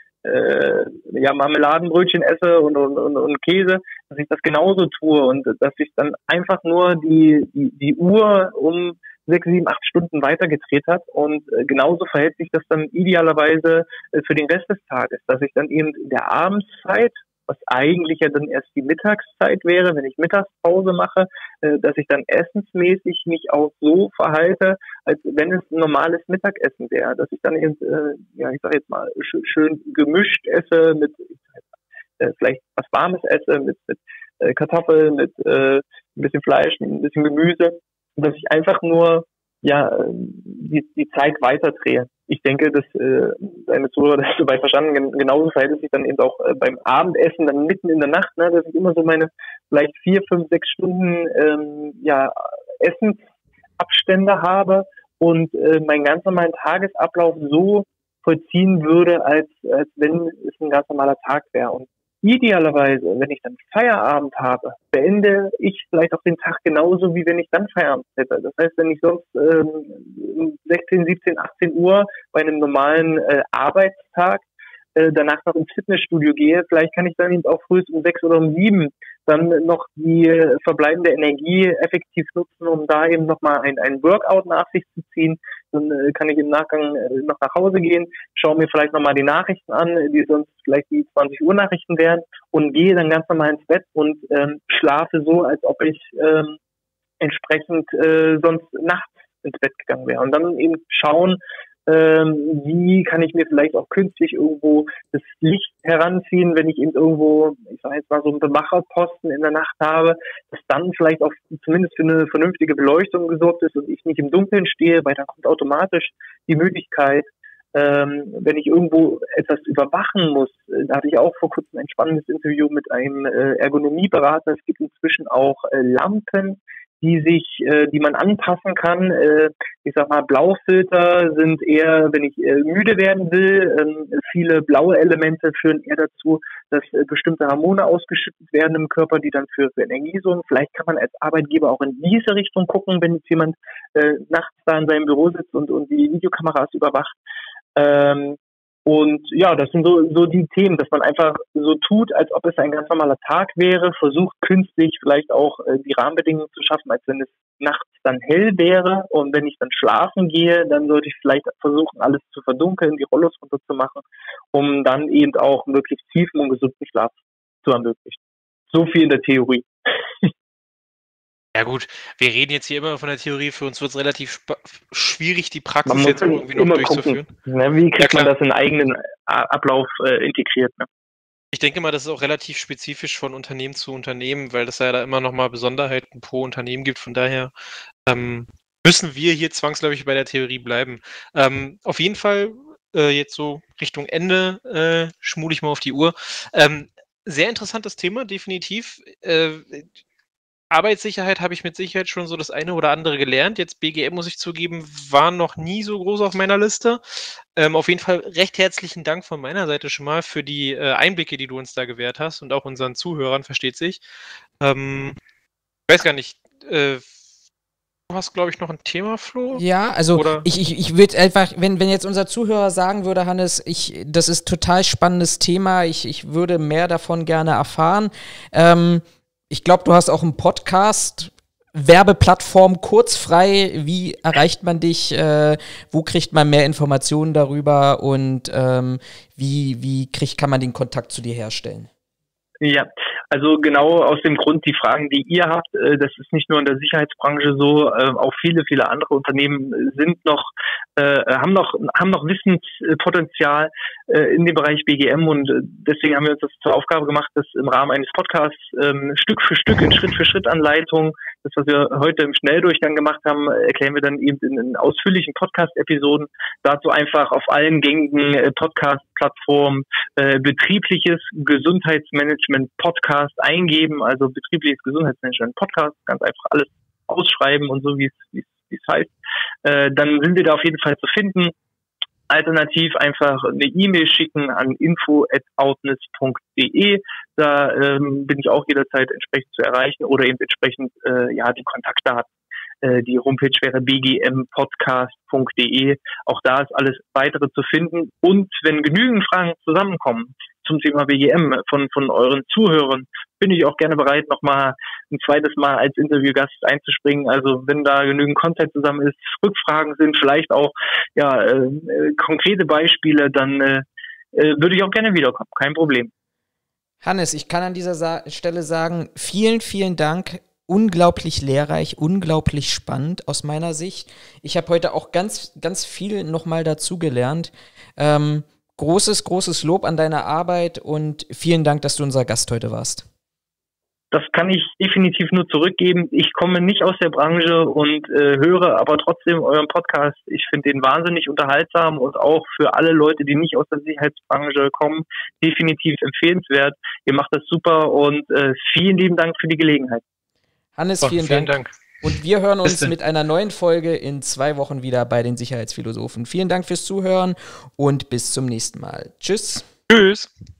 Äh, ja, Marmeladenbrötchen esse und, und, und, und Käse, dass ich das genauso tue und dass ich dann einfach nur die, die, die Uhr um sechs, sieben, acht Stunden weitergedreht hat und äh, genauso verhält sich das dann idealerweise äh, für den Rest des Tages, dass ich dann eben in der Abendszeit, was eigentlich ja dann erst die Mittagszeit wäre, wenn ich Mittagspause mache, äh, dass ich dann essensmäßig mich auch so verhalte, als wenn es ein normales Mittagessen wäre, dass ich dann eben, äh, ja, ich sag jetzt mal, sch- schön gemischt esse mit äh, vielleicht was Warmes esse, mit, mit äh, Kartoffeln, mit äh, ein bisschen Fleisch, ein bisschen Gemüse, und dass ich einfach nur ja die, die Zeit weiterdrehe. Ich denke, dass äh, deine Zuhörer das dabei verstanden, genauso verhält es sich dann eben auch äh, beim Abendessen, dann mitten in der Nacht, ne, dass ich immer so meine vielleicht vier, fünf, sechs Stunden ähm, ja Essensabstände habe und äh, meinen ganz normalen Tagesablauf so vollziehen würde, als, als wenn es ein ganz normaler Tag wäre. Und idealerweise, wenn ich dann Feierabend habe, beende ich vielleicht auch den Tag genauso, wie wenn ich dann Feierabend hätte. Das heißt, wenn ich sonst ähm, sechzehn, siebzehn, achtzehn Uhr bei einem normalen äh, Arbeitstag äh, danach noch ins Fitnessstudio gehe, vielleicht kann ich dann eben auch früh um sechs oder um sieben dann noch die äh, verbleibende Energie effektiv nutzen, um da eben nochmal ein, ein Workout nach sich zu ziehen. Dann äh, kann ich im Nachgang äh, noch nach Hause gehen, schaue mir vielleicht nochmal die Nachrichten an, die sonst vielleicht die zwanzig Uhr Nachrichten wären, und gehe dann ganz normal ins Bett und ähm, schlafe so, als ob ich ähm, entsprechend äh, sonst nachts ins Bett gegangen wäre. Und dann eben schauen, ähm, wie kann ich mir vielleicht auch künstlich irgendwo das Licht heranziehen, wenn ich eben irgendwo, ich sage jetzt mal, so einen Bewacherposten in der Nacht habe, dass dann vielleicht auch zumindest für eine vernünftige Beleuchtung gesorgt ist und ich nicht im Dunkeln stehe, weil dann kommt automatisch die Möglichkeit, ähm, wenn ich irgendwo etwas überwachen muss. Da hatte ich auch vor kurzem ein spannendes Interview mit einem äh, Ergonomieberater. Es gibt inzwischen auch äh, Lampen, die sich, äh, die man anpassen kann. Äh, ich sag mal, Blaufilter sind eher, wenn ich äh, müde werden will. Ähm, viele blaue Elemente führen eher dazu, dass äh, bestimmte Hormone ausgeschüttet werden im Körper, die dann für, für Energie sorgen. Vielleicht kann man als Arbeitgeber auch in diese Richtung gucken, wenn jetzt jemand äh, nachts da in seinem Büro sitzt und, und die Videokameras überwacht. Ähm, Und ja, das sind so, so die Themen, dass man einfach so tut, als ob es ein ganz normaler Tag wäre, versucht künstlich vielleicht auch äh, die Rahmenbedingungen zu schaffen, als wenn es nachts dann hell wäre. Und wenn ich dann schlafen gehe, dann sollte ich vielleicht versuchen, alles zu verdunkeln, die Rollos runterzumachen, um dann eben auch möglichst tiefen und gesunden Schlaf zu ermöglichen. So viel in der Theorie. Ja gut, wir reden jetzt hier immer von der Theorie, für uns wird es relativ sp- schwierig, die Praxis Man muss jetzt irgendwie noch immer durchzuführen. gucken, ne, wie kriegt Ja, man klar. das in einen eigenen A- Ablauf äh, integriert. Ne? Ich denke mal, das ist auch relativ spezifisch von Unternehmen zu Unternehmen, weil es ja da immer nochmal Besonderheiten pro Unternehmen gibt. Von daher ähm, müssen wir hier zwangsläufig bei der Theorie bleiben. Ähm, auf jeden Fall, äh, jetzt so Richtung Ende, äh, schmule ich mal auf die Uhr. Ähm, sehr interessantes Thema, definitiv. Äh, Arbeitssicherheit habe ich mit Sicherheit schon so das eine oder andere gelernt. Jetzt B G M, muss ich zugeben, war noch nie so groß auf meiner Liste. Ähm, auf jeden Fall recht herzlichen Dank von meiner Seite schon mal für die äh, Einblicke, die du uns da gewährt hast und auch unseren Zuhörern, versteht sich. Ähm, ich weiß gar nicht, äh, du hast, glaube ich, noch ein Thema, Flo? Ja, also Oder? ich, ich, ich würde einfach, wenn, wenn jetzt unser Zuhörer sagen würde, Hannes, ich, das ist total spannendes Thema, ich, ich würde mehr davon gerne erfahren. Ähm, ich glaube, du hast auch einen Podcast. Werbeplattform kurzfrei. Wie erreicht man dich? Äh, wo kriegt man mehr Informationen darüber? Und ähm, wie, wie kriegt, kann man den Kontakt zu dir herstellen? Ja, also genau aus dem Grund, die Fragen, die ihr habt, äh, das ist nicht nur in der Sicherheitsbranche so, äh, auch viele, viele andere Unternehmen sind noch, äh, haben noch, haben noch Wissenspotenzial äh, in dem Bereich B G M, und äh, deswegen haben wir uns das zur Aufgabe gemacht, das im Rahmen eines Podcasts ähm, Stück für Stück in Schritt für Schritt Anleitung, das, was wir heute im Schnelldurchgang gemacht haben, erklären wir dann eben in, in ausführlichen Podcast-Episoden. Dazu einfach auf allen gängigen äh, Podcast-Plattformen äh, betriebliches Gesundheitsmanagement Podcast eingeben, also betriebliches Gesundheitsmanagement Podcast, ganz einfach alles ausschreiben und so, wie es wie es wie es heißt. Äh, dann sind wir da auf jeden Fall zu finden. Alternativ einfach eine E-Mail schicken an info at outness punkt de. Da ähm, bin ich auch jederzeit entsprechend zu erreichen, oder eben entsprechend äh, ja die Kontaktdaten. Äh, die Homepage wäre b g m podcast punkt de. Auch da ist alles weitere zu finden. Und wenn genügend Fragen zusammenkommen zum Thema B G M von von euren Zuhörern, bin ich auch gerne bereit, nochmal ein zweites Mal als Interviewgast einzuspringen. Also wenn da genügend Content zusammen ist, Rückfragen sind, vielleicht auch ja äh, äh, konkrete Beispiele, dann äh, äh, würde ich auch gerne wiederkommen. Kein Problem. Hannes, ich kann an dieser Sa- Stelle sagen, vielen, vielen Dank. Unglaublich lehrreich, unglaublich spannend aus meiner Sicht. Ich habe heute auch ganz, ganz viel nochmal dazugelernt. Ähm, großes, großes Lob an deine Arbeit und vielen Dank, dass du unser Gast heute warst. Das kann ich definitiv nur zurückgeben. Ich komme nicht aus der Branche und äh, höre aber trotzdem euren Podcast. Ich finde den wahnsinnig unterhaltsam und auch für alle Leute, die nicht aus der Sicherheitsbranche kommen, definitiv empfehlenswert. Ihr macht das super und äh, vielen lieben Dank für die Gelegenheit. Hannes, vielen, vielen Dank. Dank. Und wir hören uns mit einer neuen Folge in zwei Wochen wieder bei den Sicherheitsphilosophen. Vielen Dank fürs Zuhören und bis zum nächsten Mal. Tschüss. Tschüss.